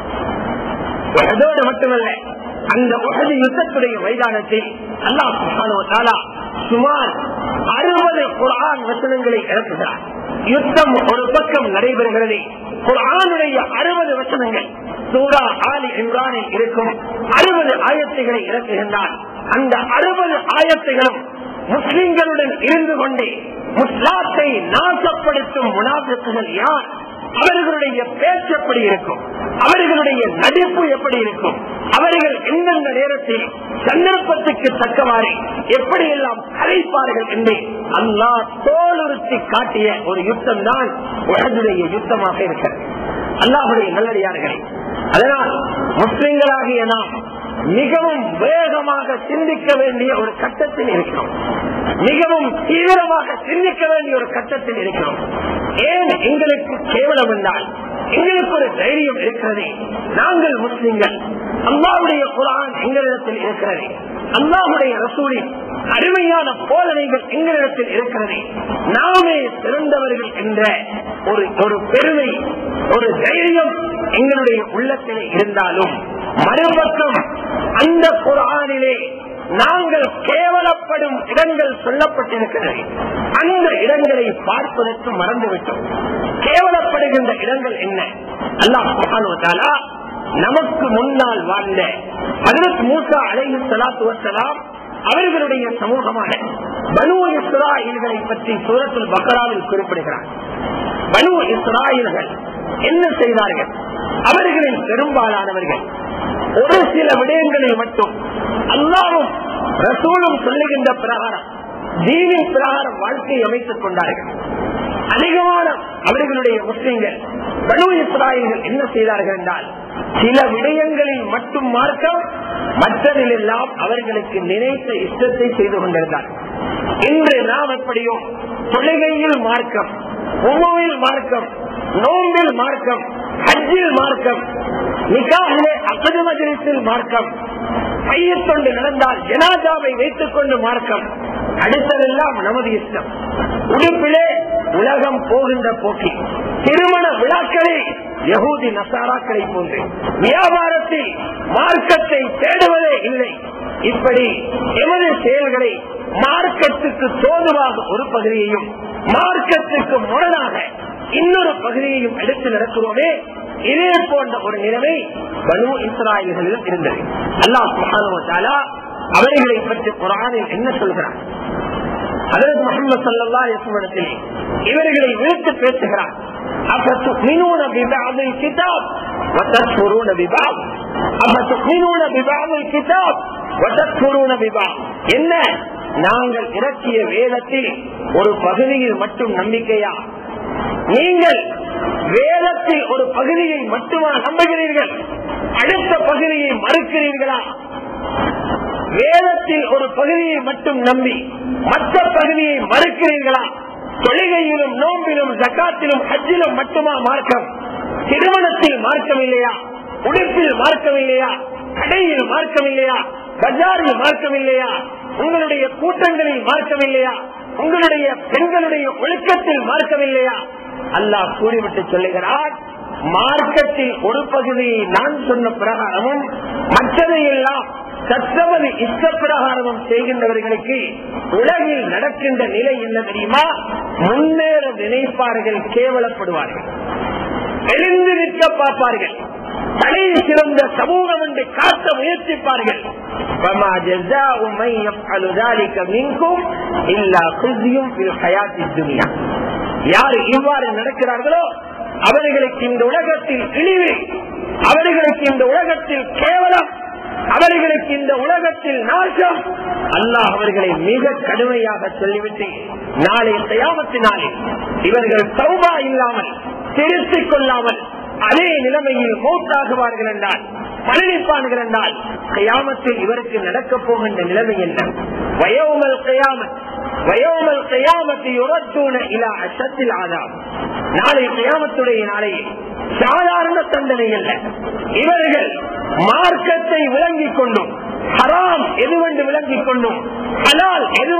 உஹதோடு மட்டுமல்ல, அந்த உஹது யுத்தத்துடைய மைதானத்தில் அல்லாஹ் சுப்ஹானஹு வ தஆலா சுமார் அறுபது குர்ஆன் வசனங்களை இறக்குகிறார். யுத்தம் ஒரு பக்கம் நடைபெறுகிறது. குர்ஆனுடைய அறுபது வசனங்கள் சூரா ஆலி இம்ரானில் இருக்கும் அறுபது ஆயத்துகளை இறக்குகின்றார். அந்த அறுபது ஆயத்துகளும் முஸ்லிம்களுடன் இருந்து கொண்டே முஸ்லாத்தை நாசப்படுத்தும் முனாஃபிக்குகள் யார், அவர்களுடைய பேச்சு எப்படி இருக்கும், அவர்களுடைய நடிப்பு எப்படி இருக்கும், அவர்கள் எந்தெந்த நேரத்தில் சந்தர்ப்பத்துக்கு தக்கவாறு எப்படியெல்லாம் கலைப்பார்கள் என்று அல்லாஹ் தோலுறுத்தி காட்டிய ஒரு யுத்தம் தான் உஹதுடைய யுத்தமாக இருக்கிறது. அல்லாஹ்வுடைய நல்லடியார்களே, அதனால் முஸ்லிம்களாகிய நாம் மிகவும் வேகமாக சிந்திக்க வேண்டிய ஒரு கட்டத்தில் இருக்கிறோம். மிகவும் தீவிரமாக சிந்திக்க வேண்டிய ஒரு கட்டத்தில் இருக்கிறோம். ஏன் எங்களுக்கு கேவலம் என்றால் எங்களுக்கு ஒரு தைரியம் இருக்கிறது. நாங்கள் முஸ்லிம்கள், அல்லாஹ்வுடைய குர்ஆன் எங்களிடத்தில் இருக்கிறது, அல்லாஹ்வுடைய ரசூலின் அருமையான போதனைகள் எங்களிடத்தில் இருக்கிறது, நாமே சிறந்தவர்கள் என்ற ஒரு ஒரு பெருமை, ஒரு தைரியம் எங்களுடைய உள்ளத்திலே இருந்தாலும், மறுபக்கம் அந்த குர்ஆனிலே நாங்கள் கேவலப்படும் இடங்கள் சொல்லப்பட்டிருக்கிறது. அந்த இடங்களை பார்ப்பதற்கு மறந்துவிட்டோம். கேவலப்படுகின்ற இடங்கள் என்ன? அல்லாஹ் சுப்ஹானஹு வ தஆலா நமக்கு முன்னால் வாழ்ந்த ஹஜ்ரத் மூசா அலைஹிஸ்ஸலாத்து வஸ்ஸலாம் அவர்களுடைய சமூகமான பனூ இஸ்ராயீல்களை பற்றி சூரத்துல் பக்ராவில் குறிப்பிடுகிறார். பனூ இஸ்ராயீல்கள் என்ன செய்தார்கள்? அவர்களின் பெரும்பாலானவர்கள் ஒரு சில விடயங்களை மட்டும் அல்லாஹ்வும் ரசூலும் சொல்லுகின்ற பிரகாரம், தீனின் பிரகாரம் வாழ்க்கை அமைத்துக் கொண்டார்கள். அதிகமான அவர்களுடைய முஸ்லிம்கள் பனூ இஸ்ராயீல்கள் என்ன செய்தார்கள் என்றால், சில விடயங்களில் மட்டும் மார்க்கம், மற்றதிலெல்லாம் அவர்களுக்கு நினைத்த இஷ்டத்தை செய்து கொண்டிருந்தார்கள். இன்று நாம் எப்படியோ தொழுகையில் மார்க்கம், உணவில் மார்க்கம், நோம்பில் மார்க்கம், ஹஜ்ஜில் மார்க்கம், நிகாஹிலே அக்து மஜ்லிஸில் மார்க்கம், கையத்தொண்டு நடந்தால் ஜனாசாவை வைத்துக் கொண்டு மார்க்கம், அடுத்ததெல்லாம் நமது இஷ்டம். உடுப்பிலே உலகம் போகின்ற போக்கி, திருமண விழாக்களை யஹூதி நசாராக்களை போன்று, வியாபாரத்தில் மார்க்கத்தை தேடுவதே இல்லை. இப்படி எமது செயல்களை மார்க்கத்துக்கு தோதுவாக ஒரு பகுதியையும் மார்க்கத்துக்கு முரணாக இன்னொரு பகுதியையும் எடுத்து நடக்கிறோமே, இதே போன்ற ஒரு நிலைமை பனூ இஸ்ராயீல்களிலும் இருந்தது. அல்லாஹ் சுப்ஹானஹு வ தஆலா அவர்களை பற்றி குர்ஆனில் என்ன சொல்கிறார்? ஹஜ்ரத் முஹம்மது ஸல்லல்லாஹு அலைஹி வஸல்லம் இவர்களை விழுத்து பேசுகிறார். அஃபதுமினூன பிபஅதில் கிதாப் வதக்ஃபுரூன பிபஅத், அஃபதுமினூன பிபஅதில் கிதாப் வதக்ஃபுரூன பிபஅத். என்ன, நாங்கள் இறக்கிய வேதத்தில் ஒரு பகுதியில் மட்டும் நம்பிக்கையா? நீங்கள் வேதத்தில் ஒரு பகுதியை மட்டுமா நம்புகிறீர்கள், அடுத்த பகுதியை மறுக்கிறீர்களா? வேதத்தில் ஒரு பகுதியை மட்டும் நம்பி மற்ற பகுதியை மறுக்கிறீர்களா? தொழுகையிலும் நோம்பிலும் ஜகாத்திலும் ஹஜ்ஜிலும் மட்டுமா மார்க்கம்? திருமணத்தில் மார்க்கம் இல்லையா? உடுப்பில் மார்க்கம் இல்லையா? கடையில் மார்க்கம் இல்லையா? பஜாரில் மார்க்கம் இல்லையா? உங்களுடைய கூட்டங்களில் மார்க்கம் இல்லையா? உங்களுடைய பெண்களுடைய ஒழுக்கத்தில் மார்க்கம் இல்லையா? அல்லாஹ் கூறிவிட்டு சொல்லுகிறார், மார்க்கத்தில் ஒரு பகுதியை நான் சொன்ன பிரகாரமும் மற்றதையெல்லாம் சற்றவது இஷ்ட பிரகாரமும் செய்கின்றவர்களுக்கு உலகில் நடக்கின்ற நிலை என்ன தெரியுமா? முன்னேற நினைப்பார்கள், கேவலப்படுவார்கள், எழுந்து நிற்க பார்ப்பார்கள், தலை சிறந்த சமூகம் என்று காட்ட முயற்சிப்பார்கள். யார் இவ்வாறு நடக்கிறார்களோ அவர்களுக்கு இந்த உலகத்தில் இழிவு, அவர்களுக்கு இந்த உலகத்தில் கேவலம், அவர்களுக்கு இந்த உலகத்தில் நாசம். அல்லாஹ் அவர்களை மிக கடுமையாக சொல்லிவிட்டு நாளை கியாமத்தினாலே இவர்கள் தௌபா இல்லாமல் திருத்திக் கொள்ளாமல் அதே நிலைமையில் மௌத்தாகுவார்கள் என்றால், மரணிப்பார்கள் என்றால், கியாமத்தில் இவருக்கு நடக்கப் போகின்ற நிலைமை என்ன? வயோமல் கியாமத் வயோமல் கியாமத்தை யுரத்தூன இலா அஷத்தில் ஆதாம். நாளை கியாமத்துடைய நாளையில் சாதாரண தண்டனை அல்ல, இவர்கள் மார்க்கத்தை விளங்கிக் கொண்டும் ஹராம் எதுவென்று விளங்கிக் கொண்டும் ஹலால் எதுவென்று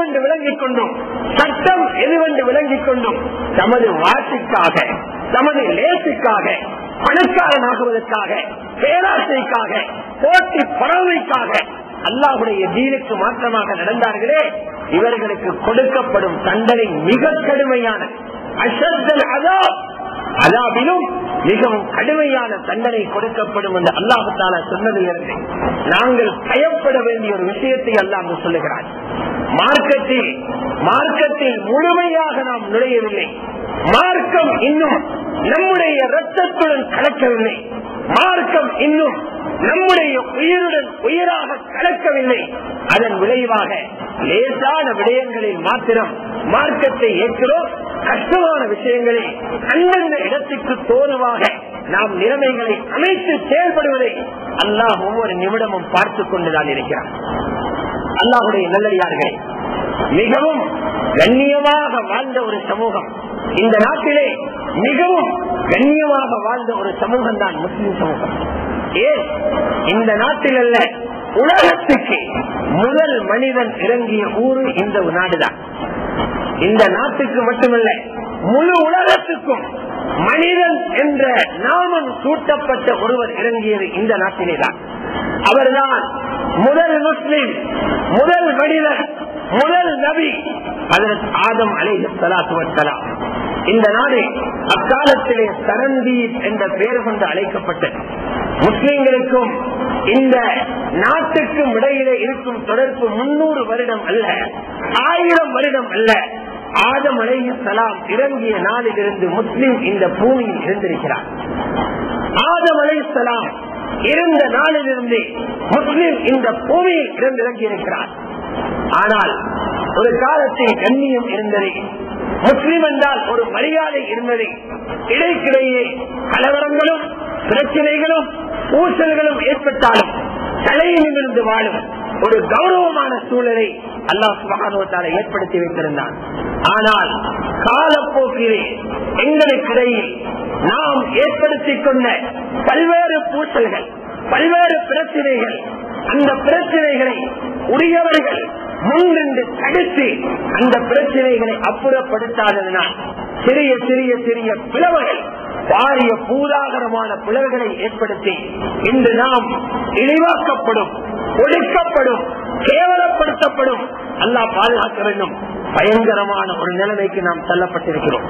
எதுவென்று விளங்கிக் கொண்டும் சட்டம் எதுவென்று விளங்கிக் கொண்டும் தமது வாசிக்காக தமது லேசுக்காக பணக்காரனாகுவதற்காக பேராசைக்காக போட்டி பறவைக்காக அல்லாஹ்வுடைய தீனுக்கு மாற்றமாக நடந்தார்களே இவர்களுக்கு கொடுக்கப்படும் தண்டனை மிக கடுமையான அஷத்தல் அஸாப் அதாபிலும் மிகவும் கடுமையான தண்டனை கொடுக்கப்படும் என்று அல்லாஹ் தஆலா சொன்னதிலிருந்து நாங்கள் பயப்பட வேண்டிய ஒரு விஷயத்தை அல்லாஹ் சொல்லுகிறார். மார்க்கத்தில் மார்க்கத்தில் முழுமையாக நாம் நுழையவில்லை. மார்க்கம் இன்னும் நம்முடைய இரத்தத்துடன் கலக்கவில்லை. மார்க்கம் இன்னும் நம்முடைய உயிருடன் உயிராக கலக்கவில்லை. அதன் விளைவாக லேசான விடயங்களில் மாத்திரம் மார்க்கத்தை ஏற்கிறோம். கஷ்டமான விஷயங்களில் அந்தந்த இடத்துக்கு தோதுவாக நாம் நிலைமைகளை அமைத்து செயல்படுவதை அல்லாஹ் ஒவ்வொரு நிமிடமும் பார்த்துக் கொண்டுதான் இருக்கிறார். அல்லாஹ்வுடைய நல்லடியார்களே, மிகவும் கண்ணியமாக வாழ்ந்த ஒரு சமூகம் இந்த நாட்டிலே, மிகவும் கண்ணியமாக வாழ்ந்த ஒரு சமூகம் தான் முஸ்லிம் சமூகம். ஏன் இந்த நாட்டில் அல்ல, உலகத்துக்கு முதல் மனிதன் இறங்கிய ஊரு இந்த நாடுதான். இந்த நாட்டுக்கு மட்டுமல்ல, முழு உலகத்துக்கும் மனிதன் என்ற நாமம் சூட்டப்பட்ட ஒருவர் இறங்கியது இந்த நாட்டிலே தான். அவர்தான் முதல் முஸ்லிம், முதல் மனிதர், முதல் நபி ஹஜ்ரத் ஆதம் அலைஹிஸ்ஸலாத்து வஸ்ஸலாம். இந்த நாடு அக்காலத்திலே சரந்தீப் என்ற பெயர் கொண்டு அழைக்கப்பட்டது. முஸ்லிம்களுக்கும் இந்த நாட்டுக்கும் இடையிலே இருக்கும் தொடர்பு முன்னூறு வருடம் அல்ல, ஆயிரம் வருடம் அல்ல. ஆதம் அலைஹிஸ்ஸலாம் இறங்கிய நாளிலிருந்து முஸ்லிம் இந்த பூமியில் இருந்திருக்கிறார். ஆதம் அலைஹிஸ்ஸலாம் இருந்த நாளிலிருந்து முஸ்லிம் இந்த பூமியில் இறங்கி இருக்கிறார். ஆனால் ஒரு காலத்தில் கண்ணியம் இருந்தது, முஸ்லிம் என்றால் ஒரு மரியாதை இருந்தது. இடைக்கிடையே கலவரங்களும் பிரச்சனைகளும் ஊசல்களும் ஏற்பட்டாலும் தலையிலிருந்து வாழும் ஒரு கௌரவமான சூழலை அல்லாஹ் சுப்ஹானஹு வ தஆலா ஏற்படுத்தி வைத்திருந்தார். ஆனால் காலப்போக்கிலே எங்களுக்கிடையில் நாம் ஏற்படுத்திக் கொண்ட பல்வேறு பூசல்கள், பல்வேறு பிரச்சனைகள், அந்த பிரச்சனைகளை உரியவர்கள் முன்னின்று தடுத்து அந்த பிரச்சனைகளை அப்புறப்படுத்தாததனால் சிறிய சிறிய சிறிய பிளவுகள், பாரிய பூதாகரமான பிளவுகளை ஏற்படுத்தி இன்று நாம் இழிவாக்கப்படும், ஒடுக்கப்படும், கேவலப்படுத்தப்படும். அல்லாஹ் பாதுகாக்க வேண்டும். பயங்கரமான ஒரு நிலைமைக்கு நாம் தள்ளப்பட்டிருக்கிறோம்.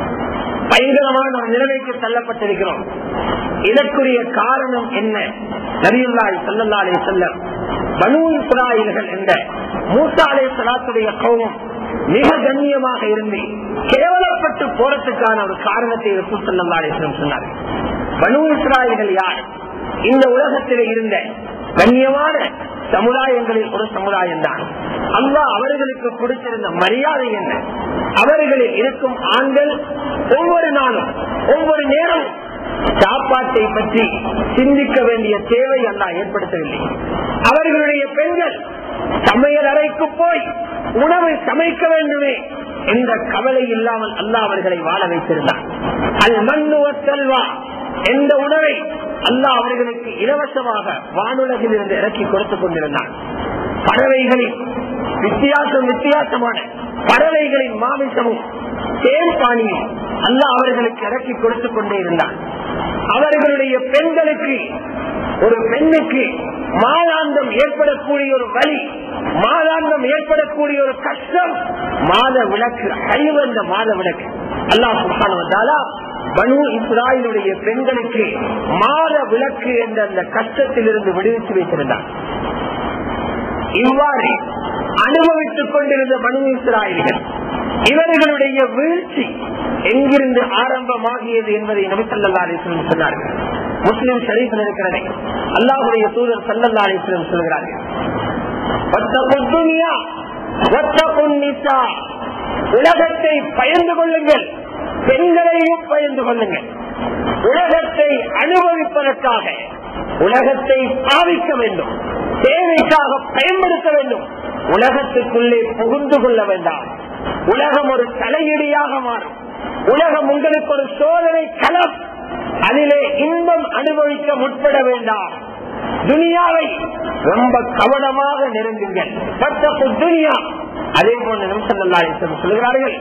பயங்கரமான ஒரு நிலைமைக்கு தள்ளப்பட்டிருக்கிறோம். இதற்குரிய காரணம் என்ன? நபியுல்லாஹி ஸல்லல்லாஹு அலைஹி வஸல்லம் பனூ இஸ்ராயீல்கள் என்ற மூசா அலைஹிஸ்ஸலாத்துடைய கௌம் மிக கண்ணியமாக இருந்து கேவலப்பட்டு போறதுக்கான ஒரு காரணத்தை ரசூல் ஸல்லல்லாஹு அலைஹி வஸல்லம் சொன்னார்கள். பனூ இஸ்ராயீல்கள் யார்? இந்த உலகத்தில் இருந்த கண்ணியமான சமுதாயங்களில் ஒரு சமுதாயம் தான். அல்லாஹ் அவர்களுக்கு கொடுத்திருந்த மரியாதை என்ன? அவர்களில் இருக்கும் ஆண்கள் ஒவ்வொரு நாளும் ஒவ்வொரு நேரம் சாப்பாட்டை பற்றி சிந்திக்க வேண்டிய தேவை அல்லாஹ் ஏற்படுத்தவில்லை. அவர்களுடைய பெண்கள் சமையல் அறைக்கு போய் உணவு சமைக்க வேண்டுமே என்ற கவலை இல்லாமல் அல்லாஹ் அவர்களை வாழ வைத்திருந்தார். அல் மன்னு வஸ்ஸல்வா என்ற உணவை அல்லாஹ் அவர்களுக்கு இலவசமாக வானுலகில் இருந்து இறக்கி கொடுத்துக் கொண்டிருந்தார். பறவைகளின் வித்தியாசம் வித்தியாசமான பறவைகளின் மாமிசமும் தேன்பானியும் அல்லாஹ் அவர்களுக்கு இறக்கி கொடுத்துக் கொண்டே இருந்தார். அவர்களுடைய பெண்களுக்கு, ஒரு பெண்ணுக்கு மாதாந்தம் ஏற்படக்கூடிய ஒரு வலி, மாதாந்தம் ஏற்படக்கூடிய ஒரு கஷ்டம், மாத விளக்கு அறிவந்த மாத விளக்கு அல்லாஹ் சுப்ஹானஹு வ தஆலா பனூ இஸ்ராயீலுடைய பெண்களுக்கு மாத விளக்கு என்ற அந்த கஷ்டத்திலிருந்து விடுவித்து வைத்திருந்தார். இவ்வாறு அனுபவித்துக் கொண்டிருந்த பனூ இஸ்ராயீல்கள் இவர்களுடைய வீழ்ச்சி எங்கிருந்து ஆரம்பமாகியது என்பதை நபி ஸல்லல்லாஹு அலைஹி வஸல்லம் சொன்னார்கள். முஸ்லிம் ஷரீஃபில் இருக்கிறது. அல்லாஹ்வுடைய தூதர் ஸல்லல்லாஹு அலைஹி வஸல்லம் சொல்கிறார்கள், வத்தகுத் துன்யா வத்தகுன் நிசா, உலகத்தை பயந்து கொள்ளுங்கள், பெண்களையும் பயந்து கொள்ளுங்கள். உலகத்தை அனுபவிப்பதற்காக உலகத்தை பாவிக்க வேண்டும், தேவைக்காக பயன்படுத்த வேண்டும். உலகத்துக்குள்ளே புகுந்து கொள்ள வேண்டாம். உலகம் ஒரு தலையீடியாக மாறும். உலகம் உங்களுக்கு ஒரு சோதனை களம், அதிலே இன்பம் அனுபவிக்க முற்பட வேண்டாம். துனியாவை ரொம்ப கவனமாக நெருங்குங்கள். துனியா அதே போன்று நபி ஸல்லல்லாஹு அலைஹி வஸல்லம் சொல்கிறார்கள்,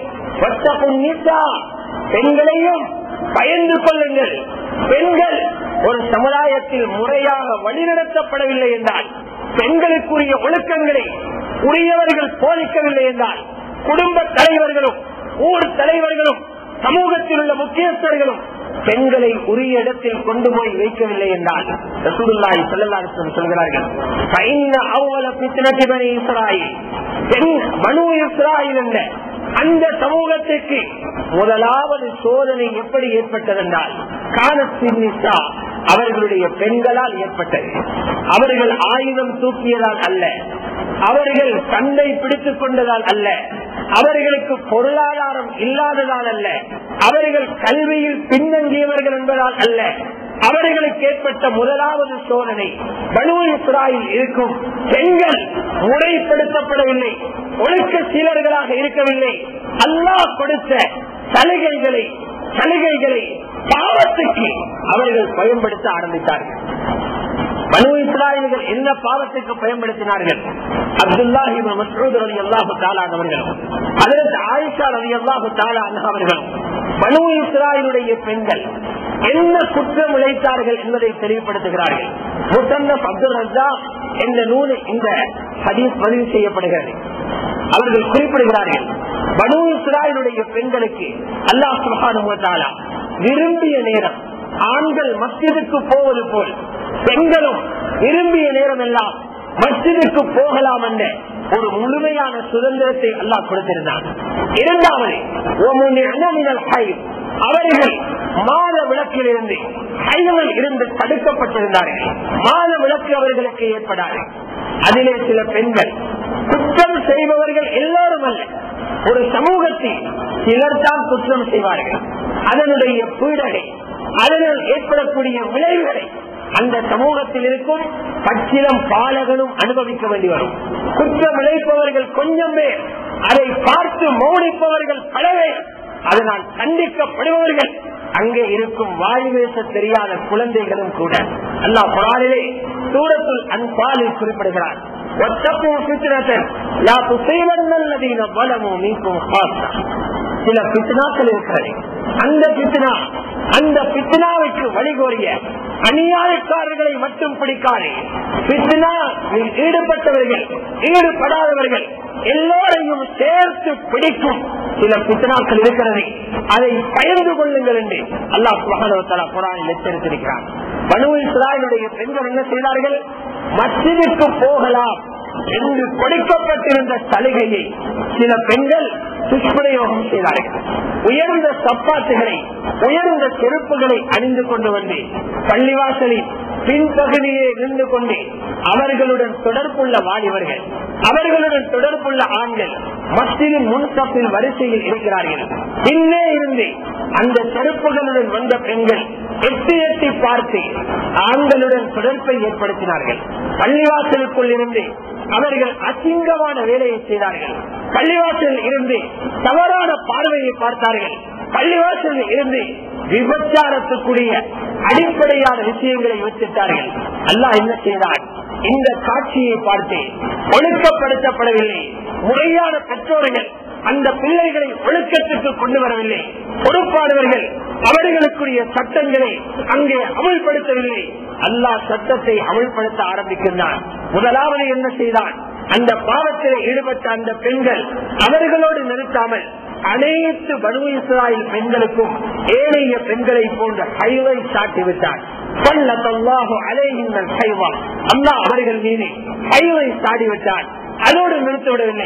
பெண்களையும் பயந்து கொள்ளுங்கள். பெண்கள் ஒரு சமுதாயத்தில் முறையாக வழிநடத்தப்படவில்லை என்றால், பெண்களுக்குரிய ஒழுக்கங்களை உரியவர்கள் போதிக்கவில்லை என்றால், குடும்ப தலைவர்களும் ஊர் தலைவர்களும் சமூகத்தில் உள்ள முக்கியஸ்தர்களும் பெண்களை உரிய இடத்தில் கொண்டு போய் வைக்கவில்லை என்றால், ரசூலுல்லாஹி ஸல்லல்லாஹு அலைஹி வஸல்லம் சொல்கிறார்கள், ஃபைன்ன அவ்வல ஃபித்னதி பனி இஸ்ராயீல், பெண் பனு இஸ்ராயீல் என்ற அந்த சமூகத்திற்கு முதலாவது சோதனை எப்படி ஏற்பட்டதென்றால், கானத்தின் நிசா, அவர்களுடைய பெண்களால் ஏற்பட்டது. அவர்கள் ஆயுதம் தூக்கியதால் அல்ல, அவர்கள் சண்டை பிடித்துக் கொண்டதால் அல்ல, அவர்களுக்கு பொருளாதாரம் இல்லாததால் அல்ல, அவர்கள் கல்வியில் பின்னங்கியவர்கள் என்பதால் அல்ல. அவர்களுக்கு ஏற்பட்ட முதலாவது சோதனை, பனு இஸ்ராயீல் இருக்கும் பெண்கள் முறைப்படுத்தப்படவில்லை, ஒழுக்க சீலர்களாக இருக்கவில்லை. அல்லாஹ் கொடுத்த சலுகைகளை சலுகைகளை பாவத்துக்கு அவர்கள் பயன்படுத்த ஆரம்பித்தார்கள். பனு இஸ்ராயீல்கள் என்ன பாவத்துக்கு பயன்படுத்தினார்கள்? அப்துல்லாஹ் இப்னு மஸ்ஊத் ரலியல்லாஹு தஆலா அவர்களும் ஹஜ்ரத் ஆயிஷா ரலியல்லாஹு தஆலா அன்ஹா அவர்களும் பனு இஸ்ராயீலுடைய பெண்கள் என்ன குற்றம் இழைத்தார்கள் என்பதை தெளிவுபடுத்துகிறார்கள். முஸன்னஃப் அப்துல் ரஸாக் என்ற நூலில் இந்த ஹதீஸ் பதிவு செய்யப்படுகிறது. அவர்கள் குறிப்பிடுகிறார்கள், பனு இஸ்ராயீலுடைய பெண்களுக்கு அல்லாஹ் சுப்ஹானஹு வ தஆலா விரும்பிய நேரம் ஆண்கள் மஸ்ஜிதுக்கு போவது போல் பெண்களும் விரும்பிய நேரம் எல்லாம் மஸ்ஜிதுக்கு போகலாம் என்ற ஒரு முழுமையான சுதந்திரத்தை அல்லாஹ் கொடுத்திருந்தார். இரண்டாவது, அவர்கள் மாத விளக்கில் இருந்து ஹைவில் இருந்து தடுக்கப்பட்டிருந்தார்கள். மாத விளக்கு அவர்களுக்கு ஏற்படாது. அதிலே சில பெண்கள் குற்றம் செய்பவர்கள் எல்லோரும் அல்ல, ஒரு சமூகத்தில் சிலர் தான் குற்றம் செய்வார்கள். அதனுடைய பீடகை, அதனால் ஏற்படக்கூடிய விளைவுகளை அந்த சமூகத்தில் இருக்கும் பச்சிலம் பாலகனும் அனுபவிக்க வேண்டி வரும். குற்றம் இழைப்பவர்கள் கொஞ்சம் பேர், அதை பார்த்து மௌனிப்பவர்கள் பலவே. அதனால் கண்டிக்கப்படுபவர்கள் அங்கே இருக்கும் வாய் பேச தெரியாத குழந்தைகளும் கூட. அல்லாஹ் குர்ஆனிலே சூரத்துல் அன்பாலில் குறிப்பிடுகிறார், சில பித்னாக்கள் இருக்கிறது. அந்த பித்னா அந்த பித்னாவுக்கு வழிகோரிய அநியாயக்காரர்களை மட்டும் பிடிக்காது. பித்னாவில் ஈடுபட்டவர்கள் ஈடுபடாதவர்கள் எல்லோரையும் சேர்த்து பிடிக்கும் சில பித்னாக்கள் இருக்கிறது. அதை பயந்து கொள்ளுங்கள் என்று அல்லாஹ் சுப்ஹானஹு வ தஆலா குர்ஆனில் எச்சரித்திருக்கிறார். பனு இஸ்ராயீலுடைய பெண்கள் என்ன செய்தார்கள்? மஸ்ஜிதுக்கு போகலாம் என்று கொடுக்கப்பட்டிருந்த சலுகையை சில பெண்கள் துஷ்பிரயோகம் செய்தார்கள். உயர்ந்த சப்பாத்துகளை உயர்ந்த செருப்புகளை அணிந்து கொண்டு வந்து பள்ளிவாசலில் பின்பகுதியே நின்று கொண்டு அவர்களுடன் தொடர்புள்ள வாலிபர்கள், அவர்களுடன் தொடர்புள்ள ஆண்கள் மஸ்ஜிதின் முன்சப்பில் வரிசையில் இருக்கிறார்கள். பின்னே இருந்து அந்த செருப்புகளுடன் வந்த பெண்கள் எட்டி எட்டி பார்த்து ஆண்களுடன் தொடர்பை ஏற்படுத்தினார்கள். பள்ளிவாசலுக்குள் இருந்து அவர்கள் அசிங்கமான வேலையை செய்தார்கள். பள்ளிவாசலில் இருந்து தவறான பார்வையை பார்த்தார்கள். பள்ளிவாசலில் இருந்து விபச்சாரத்துக்குரிய அடிப்படையான விஷயங்களை வச்சிட்டார்கள். அல்லாஹ் என்ன செய்தார்? இந்த காட்சியை பார்த்து ஒழுக்கப்படுத்தப்படவில்லை. முறையான பெற்றோர்கள் அந்த பிள்ளைகளை ஒழுக்கத்துக்கு கொண்டு வரவில்லை. பொறுப்பாளர்கள் அவர்களுக்குரிய சட்டங்களை அங்கே அமல்படுத்தவில்லை. அல்லாஹ் சட்டத்தை அமல்படுத்த ஆரம்பிக்கின்றான். முதலாவது என்ன செய்தான்? அந்த பாவத்தில் ஈடுபட்ட அந்த பெண்கள் அவர்களோடு நிறுத்தாமல் அனைத்து பனு இஸ்ராயீல் பெண்களுக்கும் ஏனைய பெண்களை போன்ற ஹைவை சாட்டிவிட்டார். அல்லாஹ் அவர்கள் மீது ஹைவை சாடிவிட்டார். அதோடு நிறுத்திவிடவில்லை.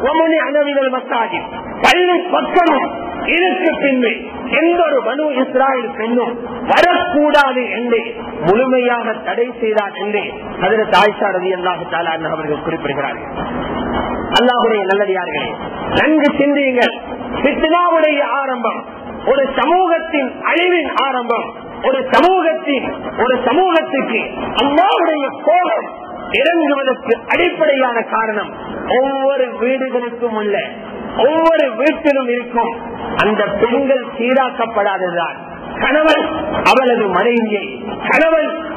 பள்ளி பக்கமும் இதற்கு பின்பு எந்த ஒரு பனு இஸ்ராயீல் பெண்ணும் வரக்கூடாது என்று முழுமையாக தடை செய்தார் என்று ஹஜ்ரத் ஆயிஷா ரலியல்லாஹு தஆலா அன்ஹா அவர்கள் குறிப்பிடுகிறார்கள். அல்லாஹ்வுடைய நல்லடியார்களே, நன்கு சிந்தியுங்கள். ஃபித்னாவுடைய ஆரம்பம் ஒரு சமூகத்தின் அழிவின் ஆரம்பம். ஒரு சமூகத்தின் ஒரு சமூகத்துக்கு அல்லாஹ்வுடைய கோபம் இறங்குவதற்கு அடிப்படையான காரணம் ஒவ்வொரு வீடுகளுக்கும் உள்ள ஒவ்வொரு வீட்டிலும் இருக்கும் அந்த பெண்கள் சீராக்கப்படாததுதான். கணவன் அவளது மனைவியை, கணவன்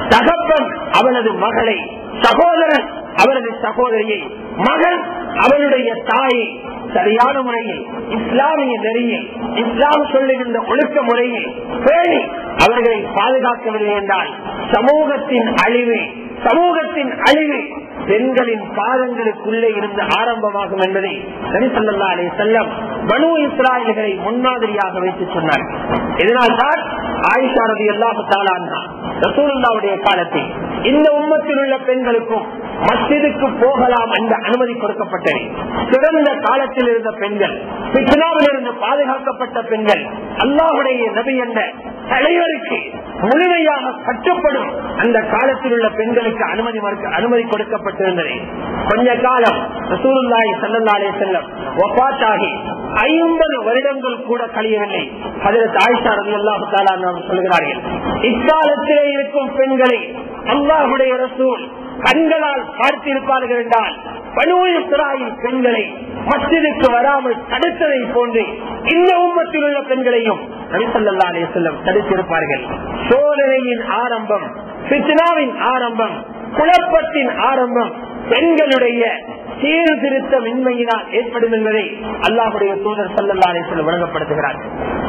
தகப்பன் அவனது மகளை, சகோதரன் அவரது சகோதரியை, மகன் அவனுடைய தாயை சரியான முறையில் இஸ்லாமிய நெறியில் இஸ்லாம் சொல்லுகின்ற ஒழுக்க முறையில் பேணி அவர்களை பாதுகாக்கவில்லை என்றால் சமூகத்தின் அழிவு சமூகத்தின் அழிவு பெண்களின் பாதங்களுக்குள்ளே இருந்து ஆரம்பமாகும் என்பதை நபி ஸல்லல்லாஹு அலைஹி வஸல்லம் பனூ இஸ்ராயீல்களை முன்மாதிரியாக வைத்து சொன்னார். இதனால்தான் ஆயிஷா ரலியல்லாஹு தஆலா அன்ஹா ரசூலுல்லாஹ்வுடைய காலத்தில் இந்த உம்மத்தில் உள்ள பெண்களுக்கும் மஸ்ஜிதுக்கு போகலாம் என்ற அனுமதி கொடுக்கப்பட்டது. சிறந்த காலத்தில் இருந்த பெண்கள், ஃபித்னாவில் இருந்து பாதுகாக்கப்பட்ட பெண்கள், அல்லாஹ்வுடைய நபி என்ற தலைவருக்கு முழுமையாக கட்டுப்படும் அந்த காலத்தில் உள்ள பெண்களுக்கு அனுமதி அனுமதி கொடுக்கப்பட்டிருந்தது. கொஞ்ச காலம் ரசூலுல்லாஹி ஸல்லல்லாஹு அலைஹி வஸல்லம் வஃபாத்தாகி ஐம்பது வருடங்கள் கூட கழியவில்லை. ஹஜ்ரத் ஆயிஷா ரலியல்லாஹு தஆலா அன்ஹா சொல்கிறார்கள், இக்காலத்திலே இருக்கும் பெண்களை அல்லாஹ்வுடைய ரசூல் கண்களால் பார்த்திருப்பார்கள் என்றால் பனூ இஸ்ராயீல் பெண்களை மஸ்ஜிதுக்கு வராமல் தடுத்ததை போன்று இந்த உம்மத்தில் உள்ள பெண்களையும் நபி ஸல்லல்லாஹு அலைஹி வஸல்லம் தடுத்திருப்பார்கள். சோதனையின் ஆரம்பம், ஃபித்னாவின் ஆரம்பம், குழப்பத்தின் ஆரம்பம் பெண்களுடைய சீர்திருத்தமின்மையினால் ஏற்படும் என்பதை அல்லாஹ்வுடைய தூதர் ஸல்லல்லாஹு அலைஹி வஸல்லம் வழங்கப்படுத்துகிறார்.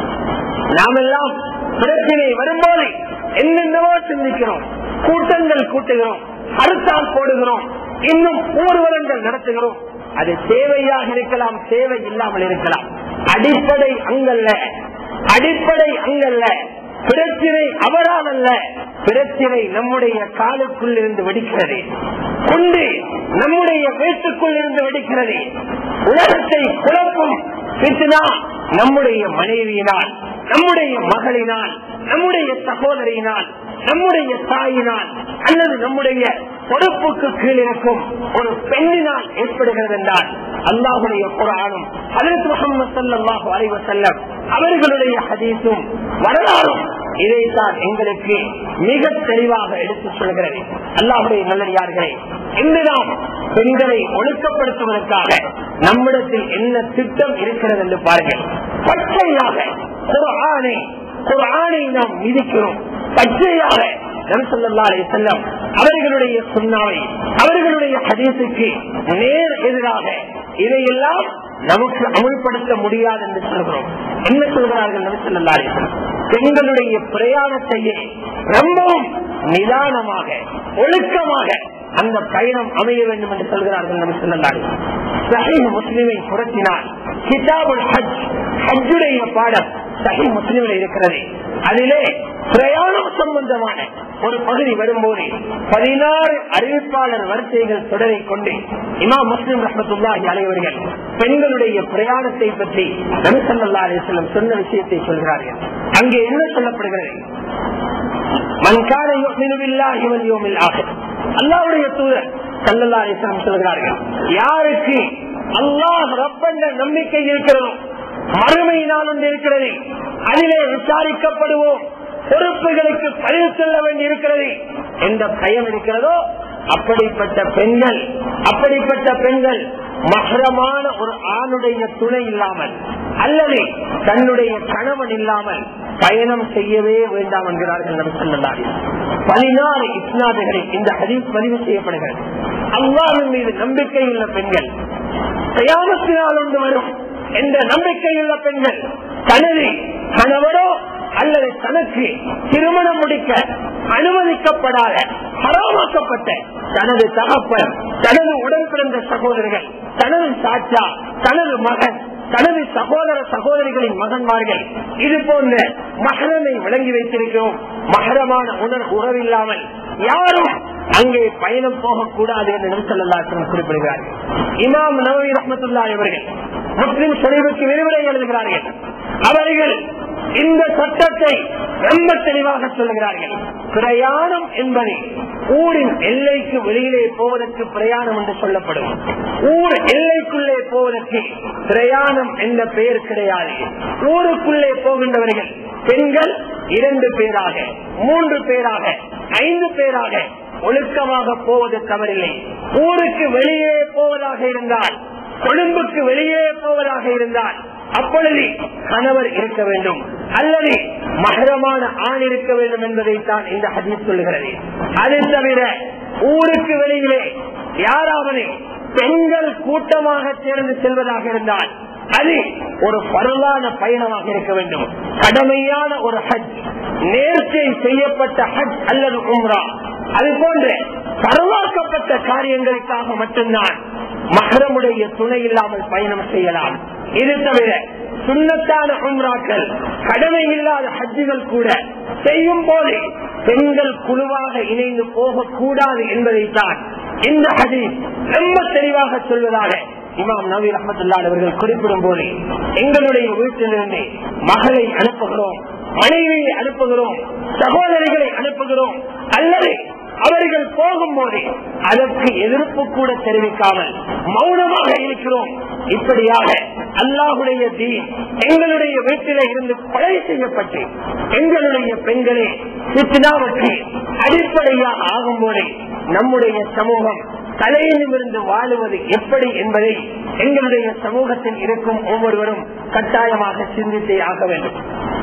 நாம் எல்லாம் பிரச்சனை வரும்போது என்னென்னவோ சிந்திக்கிறோம், கூட்டங்கள் கூட்டுகிறோம், அறுத்தால் போடுகிறோம், இன்னும் ஊர்வலங்கள் நடத்துகிறோம். அது சேவையாக இருக்கலாம், சேவை இல்லாமல் இருக்கலாம். அடிப்படை அங்கல்ல, அடிப்படை அங்கல்ல. பிரச்சனை அவரால் அல்ல, பிரச்சனை நம்முடைய காலுக்குள் இருந்து வெடிக்கிறது, கொண்டு நம்முடைய வீட்டுக்குள் இருந்து வெடிக்கிறது. உலகத்தை குழப்பும் ஃபித்னா நம்முடைய மனைவியினால், நம்முடைய மகளினால், நம்முடைய சகோதரியினால், நம்முடைய தாயினால் அல்லது நம்முடைய பொறுப்புக்கு கீழ் இருக்கும் ஒரு பெண்ணினால் ஏற்படுகிறது என்றால் அல்லாஹ்வுடைய குர்ஆனும் ஹஜ்ரத் முஹம்மது ஸல்லல்லாஹு அலைஹி வஸல்லம் அவர்களுடைய ஹதீஸும் வரலாறும் இதைத்தான் எங்களுக்கு மிக தெளிவாக எடுத்துச் சொல்கிறது. அல்லாஹ்வுடைய நல்லடியார்களே, இன்று நாம் பெண்களை ஒழுக்கப்படுத்துவதற்காக நம்மிடத்தில் என்ன திட்டம் இருக்கிறது என்று பாருங்கள். பச்சையாக குர்ஆனை குர்ஆனை நாம் விதிக்கிறோம். பச்சையாக நபி ஸல்லல்லாஹு அலைஹி வஸல்லம் அவர்களுடைய சுன்னாவை, அவர்களுடைய ஹதீஸுக்கு நேர் எதிராக இதையெல்லாம் நமக்கு அமுல்படுத்த முடியாது என்று சொல்கிறோம். என்ன சொல்கிறார்கள் நபி ஸல்லல்லாஹு அலைஹி வஸல்லம்? பெண்களுடைய பிரயாணத்தையே ரொம்பவும் நிதானமாக, ஒழுக்கமாக அந்த பயணம் அமைய வேண்டும் என்று சொல்கிறார்கள் நபி ஸல்லல்லாஹு அலைஹி வஸல்லம். சஹீஹ் முஸ்லிமை புரட்டினால் கிதாபுல் ஹஜ், ஹஜ்ஜுடைய பாடம் சஹீஹ் முஸ்லிமில் இருக்கிறது. அதிலே பிரயாணம் சம்பந்தமான ஒரு பகுதி வரும்போது பதினாறு அறிவிப்பாளர் வரிசைகள் தொடரை கொண்டு இமாம் முஸ்லிம் ரஹ்மத்துல்லாஹி அலைஹி அவர்கள் பெண்களுடைய பிரயாணத்தை பற்றி நபி ஸல்லல்லாஹு அலைஹி வஸல்லம் சொன்ன விஷயத்தை சொல்கிறார்கள். அங்கே என்ன சொல்லப்படுகிறது? மன் கான யுமினு பில்லாஹி வல் யௌமில் ஆகிர், அல்லாஹ்வுடைய தூதர் ஸல்லல்லாஹு அலைஹி வஸல்லம் சொல்கிறார்கள், யாருக்கு அல்லாஹ் ரப் என்ற நம்பிக்கை இருக்கிறதோ, மறுமை நாள் ஒன்று இருக்கிறது, அதிலே விசாரிக்கப்படுவோம், பொறுப்புகளுக்கு பதில் செல்ல வேண்டி இருக்கிறது என்ற பயம் இருக்கிறதோ, அப்படிப்பட்ட பெண்கள் அப்படிப்பட்ட பெண்கள் மஹ்ரமான ஒரு ஆணுடைய துணை இல்லாமல் அல்லது தன்னுடைய கணவன் இல்லாமல் பயணம் செய்யவே வேண்டாம் என்கிறார்கள் நபி ஸல்லல்லாஹு அலைஹி வஸல்லம். பதினாறு இஸ்னாதுகளில் இந்த ஹதீஸ் பதிவு செய்யப்படுகிறது. அல்லாஹ்வின் மீது நம்பிக்கையுள்ள பெண்கள், கியாமத்தினால் ஒன்று வரும் என்ற நம்பிக்கையுள்ள பெண்கள் தனது கணவரோ அல்லது தனக்கு திருமணம் முடிக்க அனுமதிக்கப்படாத ஹராமாக்கப்பட்ட தனது தகப்பன், தனது உடன் பிறந்த சகோதரர்கள், தனது சாச்சா, தனது மகன், தனது சகோதர சகோதரிகளின் மகன்மார்கள், இது போன்ற மஹரமை விளங்கி வைத்திருக்கிறோம். மஹரமான உணர் உறவில்லாமல் யாரும் அங்கே பயணம் போகக்கூடாது என்று நபி ஸல்லல்லாஹு அலைஹி வஸல்லம் குறிப்பிடுகிறார்கள். இமாம் நவவி ரஹ்மத்துல்லாஹி அவர்கள் முஸ்லிம் ஷரீஃபுக்கு விரிவுரை எழுதுகிறார்கள். அவர்கள் இந்த சட்டத்தை ரொம்ப தெளிவாக சொல்லுகிறார்கள். பிரயாணம் என்பது ஊரின் எல்லைக்கு வெளியிலே போவதற்கு பிரயாணம் என்று சொல்லப்படும். ஊர் எல்லைக்குள்ளே போவதற்கு பிரயாணம் என்ற பெயர் கிடையாது. ஊருக்குள்ளே போகின்றவர்கள் பெண்கள் இரண்டு பேராக, மூன்று பேராக, ஐந்து பேராக ஒழுக்கமாக போவது தவறில்லை. ஊருக்கு வெளியே போவதாக இருந்தால், கொழும்புக்கு வெளியே போவதாக இருந்தால் அப்பொழுது கணவர் இருக்க வேண்டும் அல்லது மஹரமான ஆண் இருக்க வேண்டும் என்பதைத்தான் இந்த ஹதீஸ் சொல்லுகிறது. அதை தவிர ஊருக்கு வெளியிலே யாராவது பெண்கள் கூட்டமாக சேர்ந்து செல்வதாக இருந்தால் அது ஒரு பரவான பயணமாக இருக்க வேண்டும். கடமையான ஒரு ஹஜ், நேர்ச்சை செய்யப்பட்ட ஹஜ் அல்லது உம்ரா, அது போன்ற பரவாக்கப்பட்ட காரியங்களுக்காக மட்டும்தான் மஹ்ரமுடைய துணை இல்லாமல் பயணம் செய்யலாம். இது தவிர சுன்னத்தான உம்ராக்கள், கடமை இல்லாத ஹஜ்ஜுகள் கூட செய்யும் போது பெண்கள் குழுவாக இணைந்து போகக்கூடாது என்பதைத்தான் இந்த ஹதீஸ் ரொம்ப தெளிவாக சொல்வதாக இமாம் நவீ ரஹ்மத்துல்லாஹி அவர்கள் குறிப்பிடும் போது, எங்களுடைய வீட்டிலிருந்து மகளை அனுப்புகிறோம், மனைவியை அனுப்புகிறோம், சகோதரிகளை அனுப்புகிறோம், அல்லது அவர்கள் போகும்போது அதற்கு எதிர்ப்பு கூட தெரிவிக்காமல் மௌனமாக இருக்கிறோம். இப்படியாக அல்லாஹுடைய தீன் எங்களுடைய வீட்டில இருந்து கொலை செய்யப்பட்டு எங்களுடைய பெண்களே ஃபித்னாவுக்கு அடிப்படையாக ஆகும் போது நம்முடைய சமூகம் தலையிலிருந்து வாழுவது எப்படி என்பதை எங்களுடைய சமூகத்தில் இருக்கும் ஒவ்வொருவரும் கட்டாயமாக சிந்தித்தே ஆக வேண்டும்.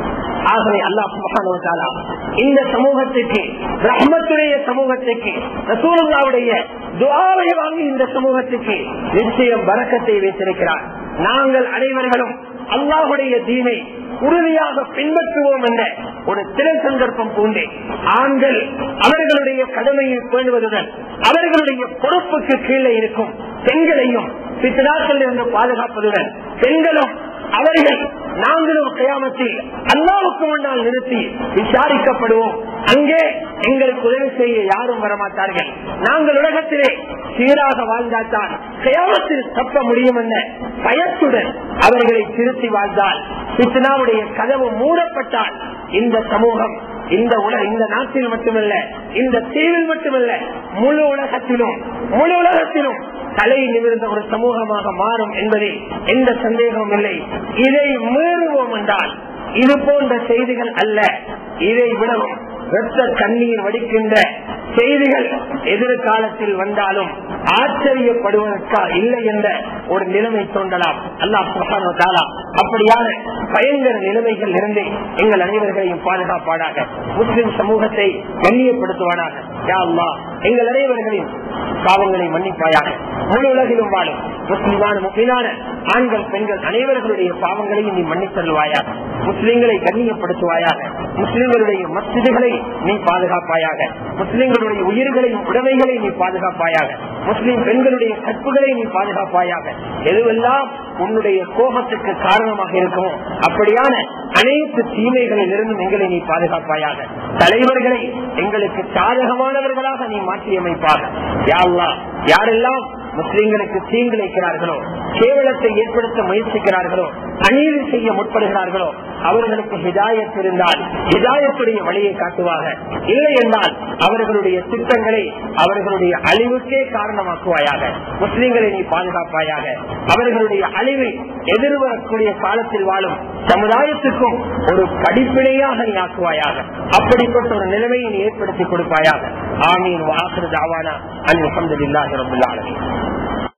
ஆகவே அல்லாஹ் சுப்ஹானஹு வ தஆலா இந்த சமூகத்துக்கு, ரஹ்மத்துடைய சமூகத்துக்கு, ரசூலுல்லாஹ்வுடைய துஆவை வாங்கி இந்த சமூகத்துக்கு நிச்சயம் பரக்கத்தை வைத்திருக்கிறார். நாங்கள் அனைவர்களும் அல்லாஹ்வுடைய தீனை உறுதியாக பின்பற்றுவோம் என்ற ஒரு திரை சந்தர்ப்பம் பூண்டே ஆண்கள் அவர்களுடைய கடமையை பேணுவதுடன் அவர்களுடைய பொறுப்புக்கு கீழே இருக்கும் பெண்களையும் பித்னாக்கள் இருந்து பாதுகாப்பதுடன் பெண்களும் அவர்கள் நாங்களும் கியாமத்தில் அல்லாஹ்வுக்கு முன்னால் நிறுத்தி விசாரிக்கப்படுவோம். அங்கே எங்களுக்கு உதவி செய்ய யாரும் வரமாட்டார்கள். நாங்கள் உலகத்திலே சீராக வாழ்ந்தால்தான் கியாமத்தில் தப்ப முடியும் என்ற பயத்துடன் அவர்களை திருத்தி வாழ்ந்தால், பித்னாவுடைய கதவு மூடப்பட்டால் இந்த சமூகம் இந்த உலக இந்த நாட்டில் மட்டுமல்ல, இந்த தீவில் மட்டுமல்ல, முழு உலகத்திலும் முழு உலகத்திலும் தலை நிமிர்ந்த ஒரு சமூகமாக மாறும் என்பதில் எந்த சந்தேகமும் இல்லை. இதை மீறுவோம் என்றால் இது போன்ற செய்திகள் அல்ல, இதை விடவும் இரத்த கண்ணீர் வடிக்கின்ற செய்திகள் எதிர்காலத்தில் வந்தாலும் ஆச்சரியப்படுவதற்கா இல்லை என்ற ஒரு நிலைமை தோன்றலாம். அல்லாஹ் சுப்ஹானஹு வ தஆலா அப்படியான பயங்கர நிலைமைகள் இருந்து எங்கள் அனைவர்களையும் பாதுகாப்பானாக, முஸ்லிம் சமூகத்தை கண்ணியப்படுத்துவானாக. யா அல்லாஹ் எங்கள் அனைவர்களின் பாவங்களை மன்னிப்பாயாக. முழு உலகிலும் வாழும் முஸ்லிமான முஸ்லிமான ஆண்கள் பெண்கள் அனைவர்களுடைய பாவங்களையும் நீ மன்னித்தருள்வாயாக. முஸ்லிம்களை கண்ணியப்படுத்துவாயாக. முஸ்லிம்களுடைய மஸ்ஜிதுகளை நீ பாதுகாப்பாயாக. முஸ்லிம்களுடைய உயிர்களையும் உடைமைகளை நீ பாதுகாப்பாயாக. முஸ்லிம் பெண்களுடைய கற்புகளை நீ பாதுகாப்பாயாக. எதுவெல்லாம் உன்னுடைய கோபத்துக்கு காரணமாக இருக்குமோ அப்படியான அனைத்து தீமைகளில் இருந்தும் எங்களை நீ பாதுகாப்பாயாக. தலைவர்களை எங்களுக்கு சாதகமானவர்களாக நீ மாற்றியமைப்பாக. யா அல்லாஹ் யாரெல்லாம் முஸ்லிம்களுக்கு தீங்கிழைக்கிறார்களோ, கேவலத்தை ஏற்படுத்த முயற்சிக்கிறார்களோ, அநீதி செய்ய முற்படுகிறார்களோ அவர்களுக்கு ஹிதாயத் இருந்தால் ஹிதாயத்துடைய வழியை காட்டுவாக. இல்லை என்றால் அவர்களுடைய திட்டங்களை அவர்களுடைய அழிவுக்கே காரணமாக்குவாயாக. முஸ்லிம்களை நீ பாதுகாப்பாயாக. அவர்களுடைய அழிவை எதிர்வரக்கூடிய காலத்தில் வாழும் சமுதாயத்துக்கும் ஒரு படிப்பினையாக நீ ஆக்குவாயாக. அப்படிப்பட்ட ஒரு நிலைமையை நீ ஏற்படுத்தி கொடுப்பாயாக. ஆமீன். வ ஆகிரு தஅவானா அல் ஹம்துலில்லாஹி ரப்பில் ஆலமீன்.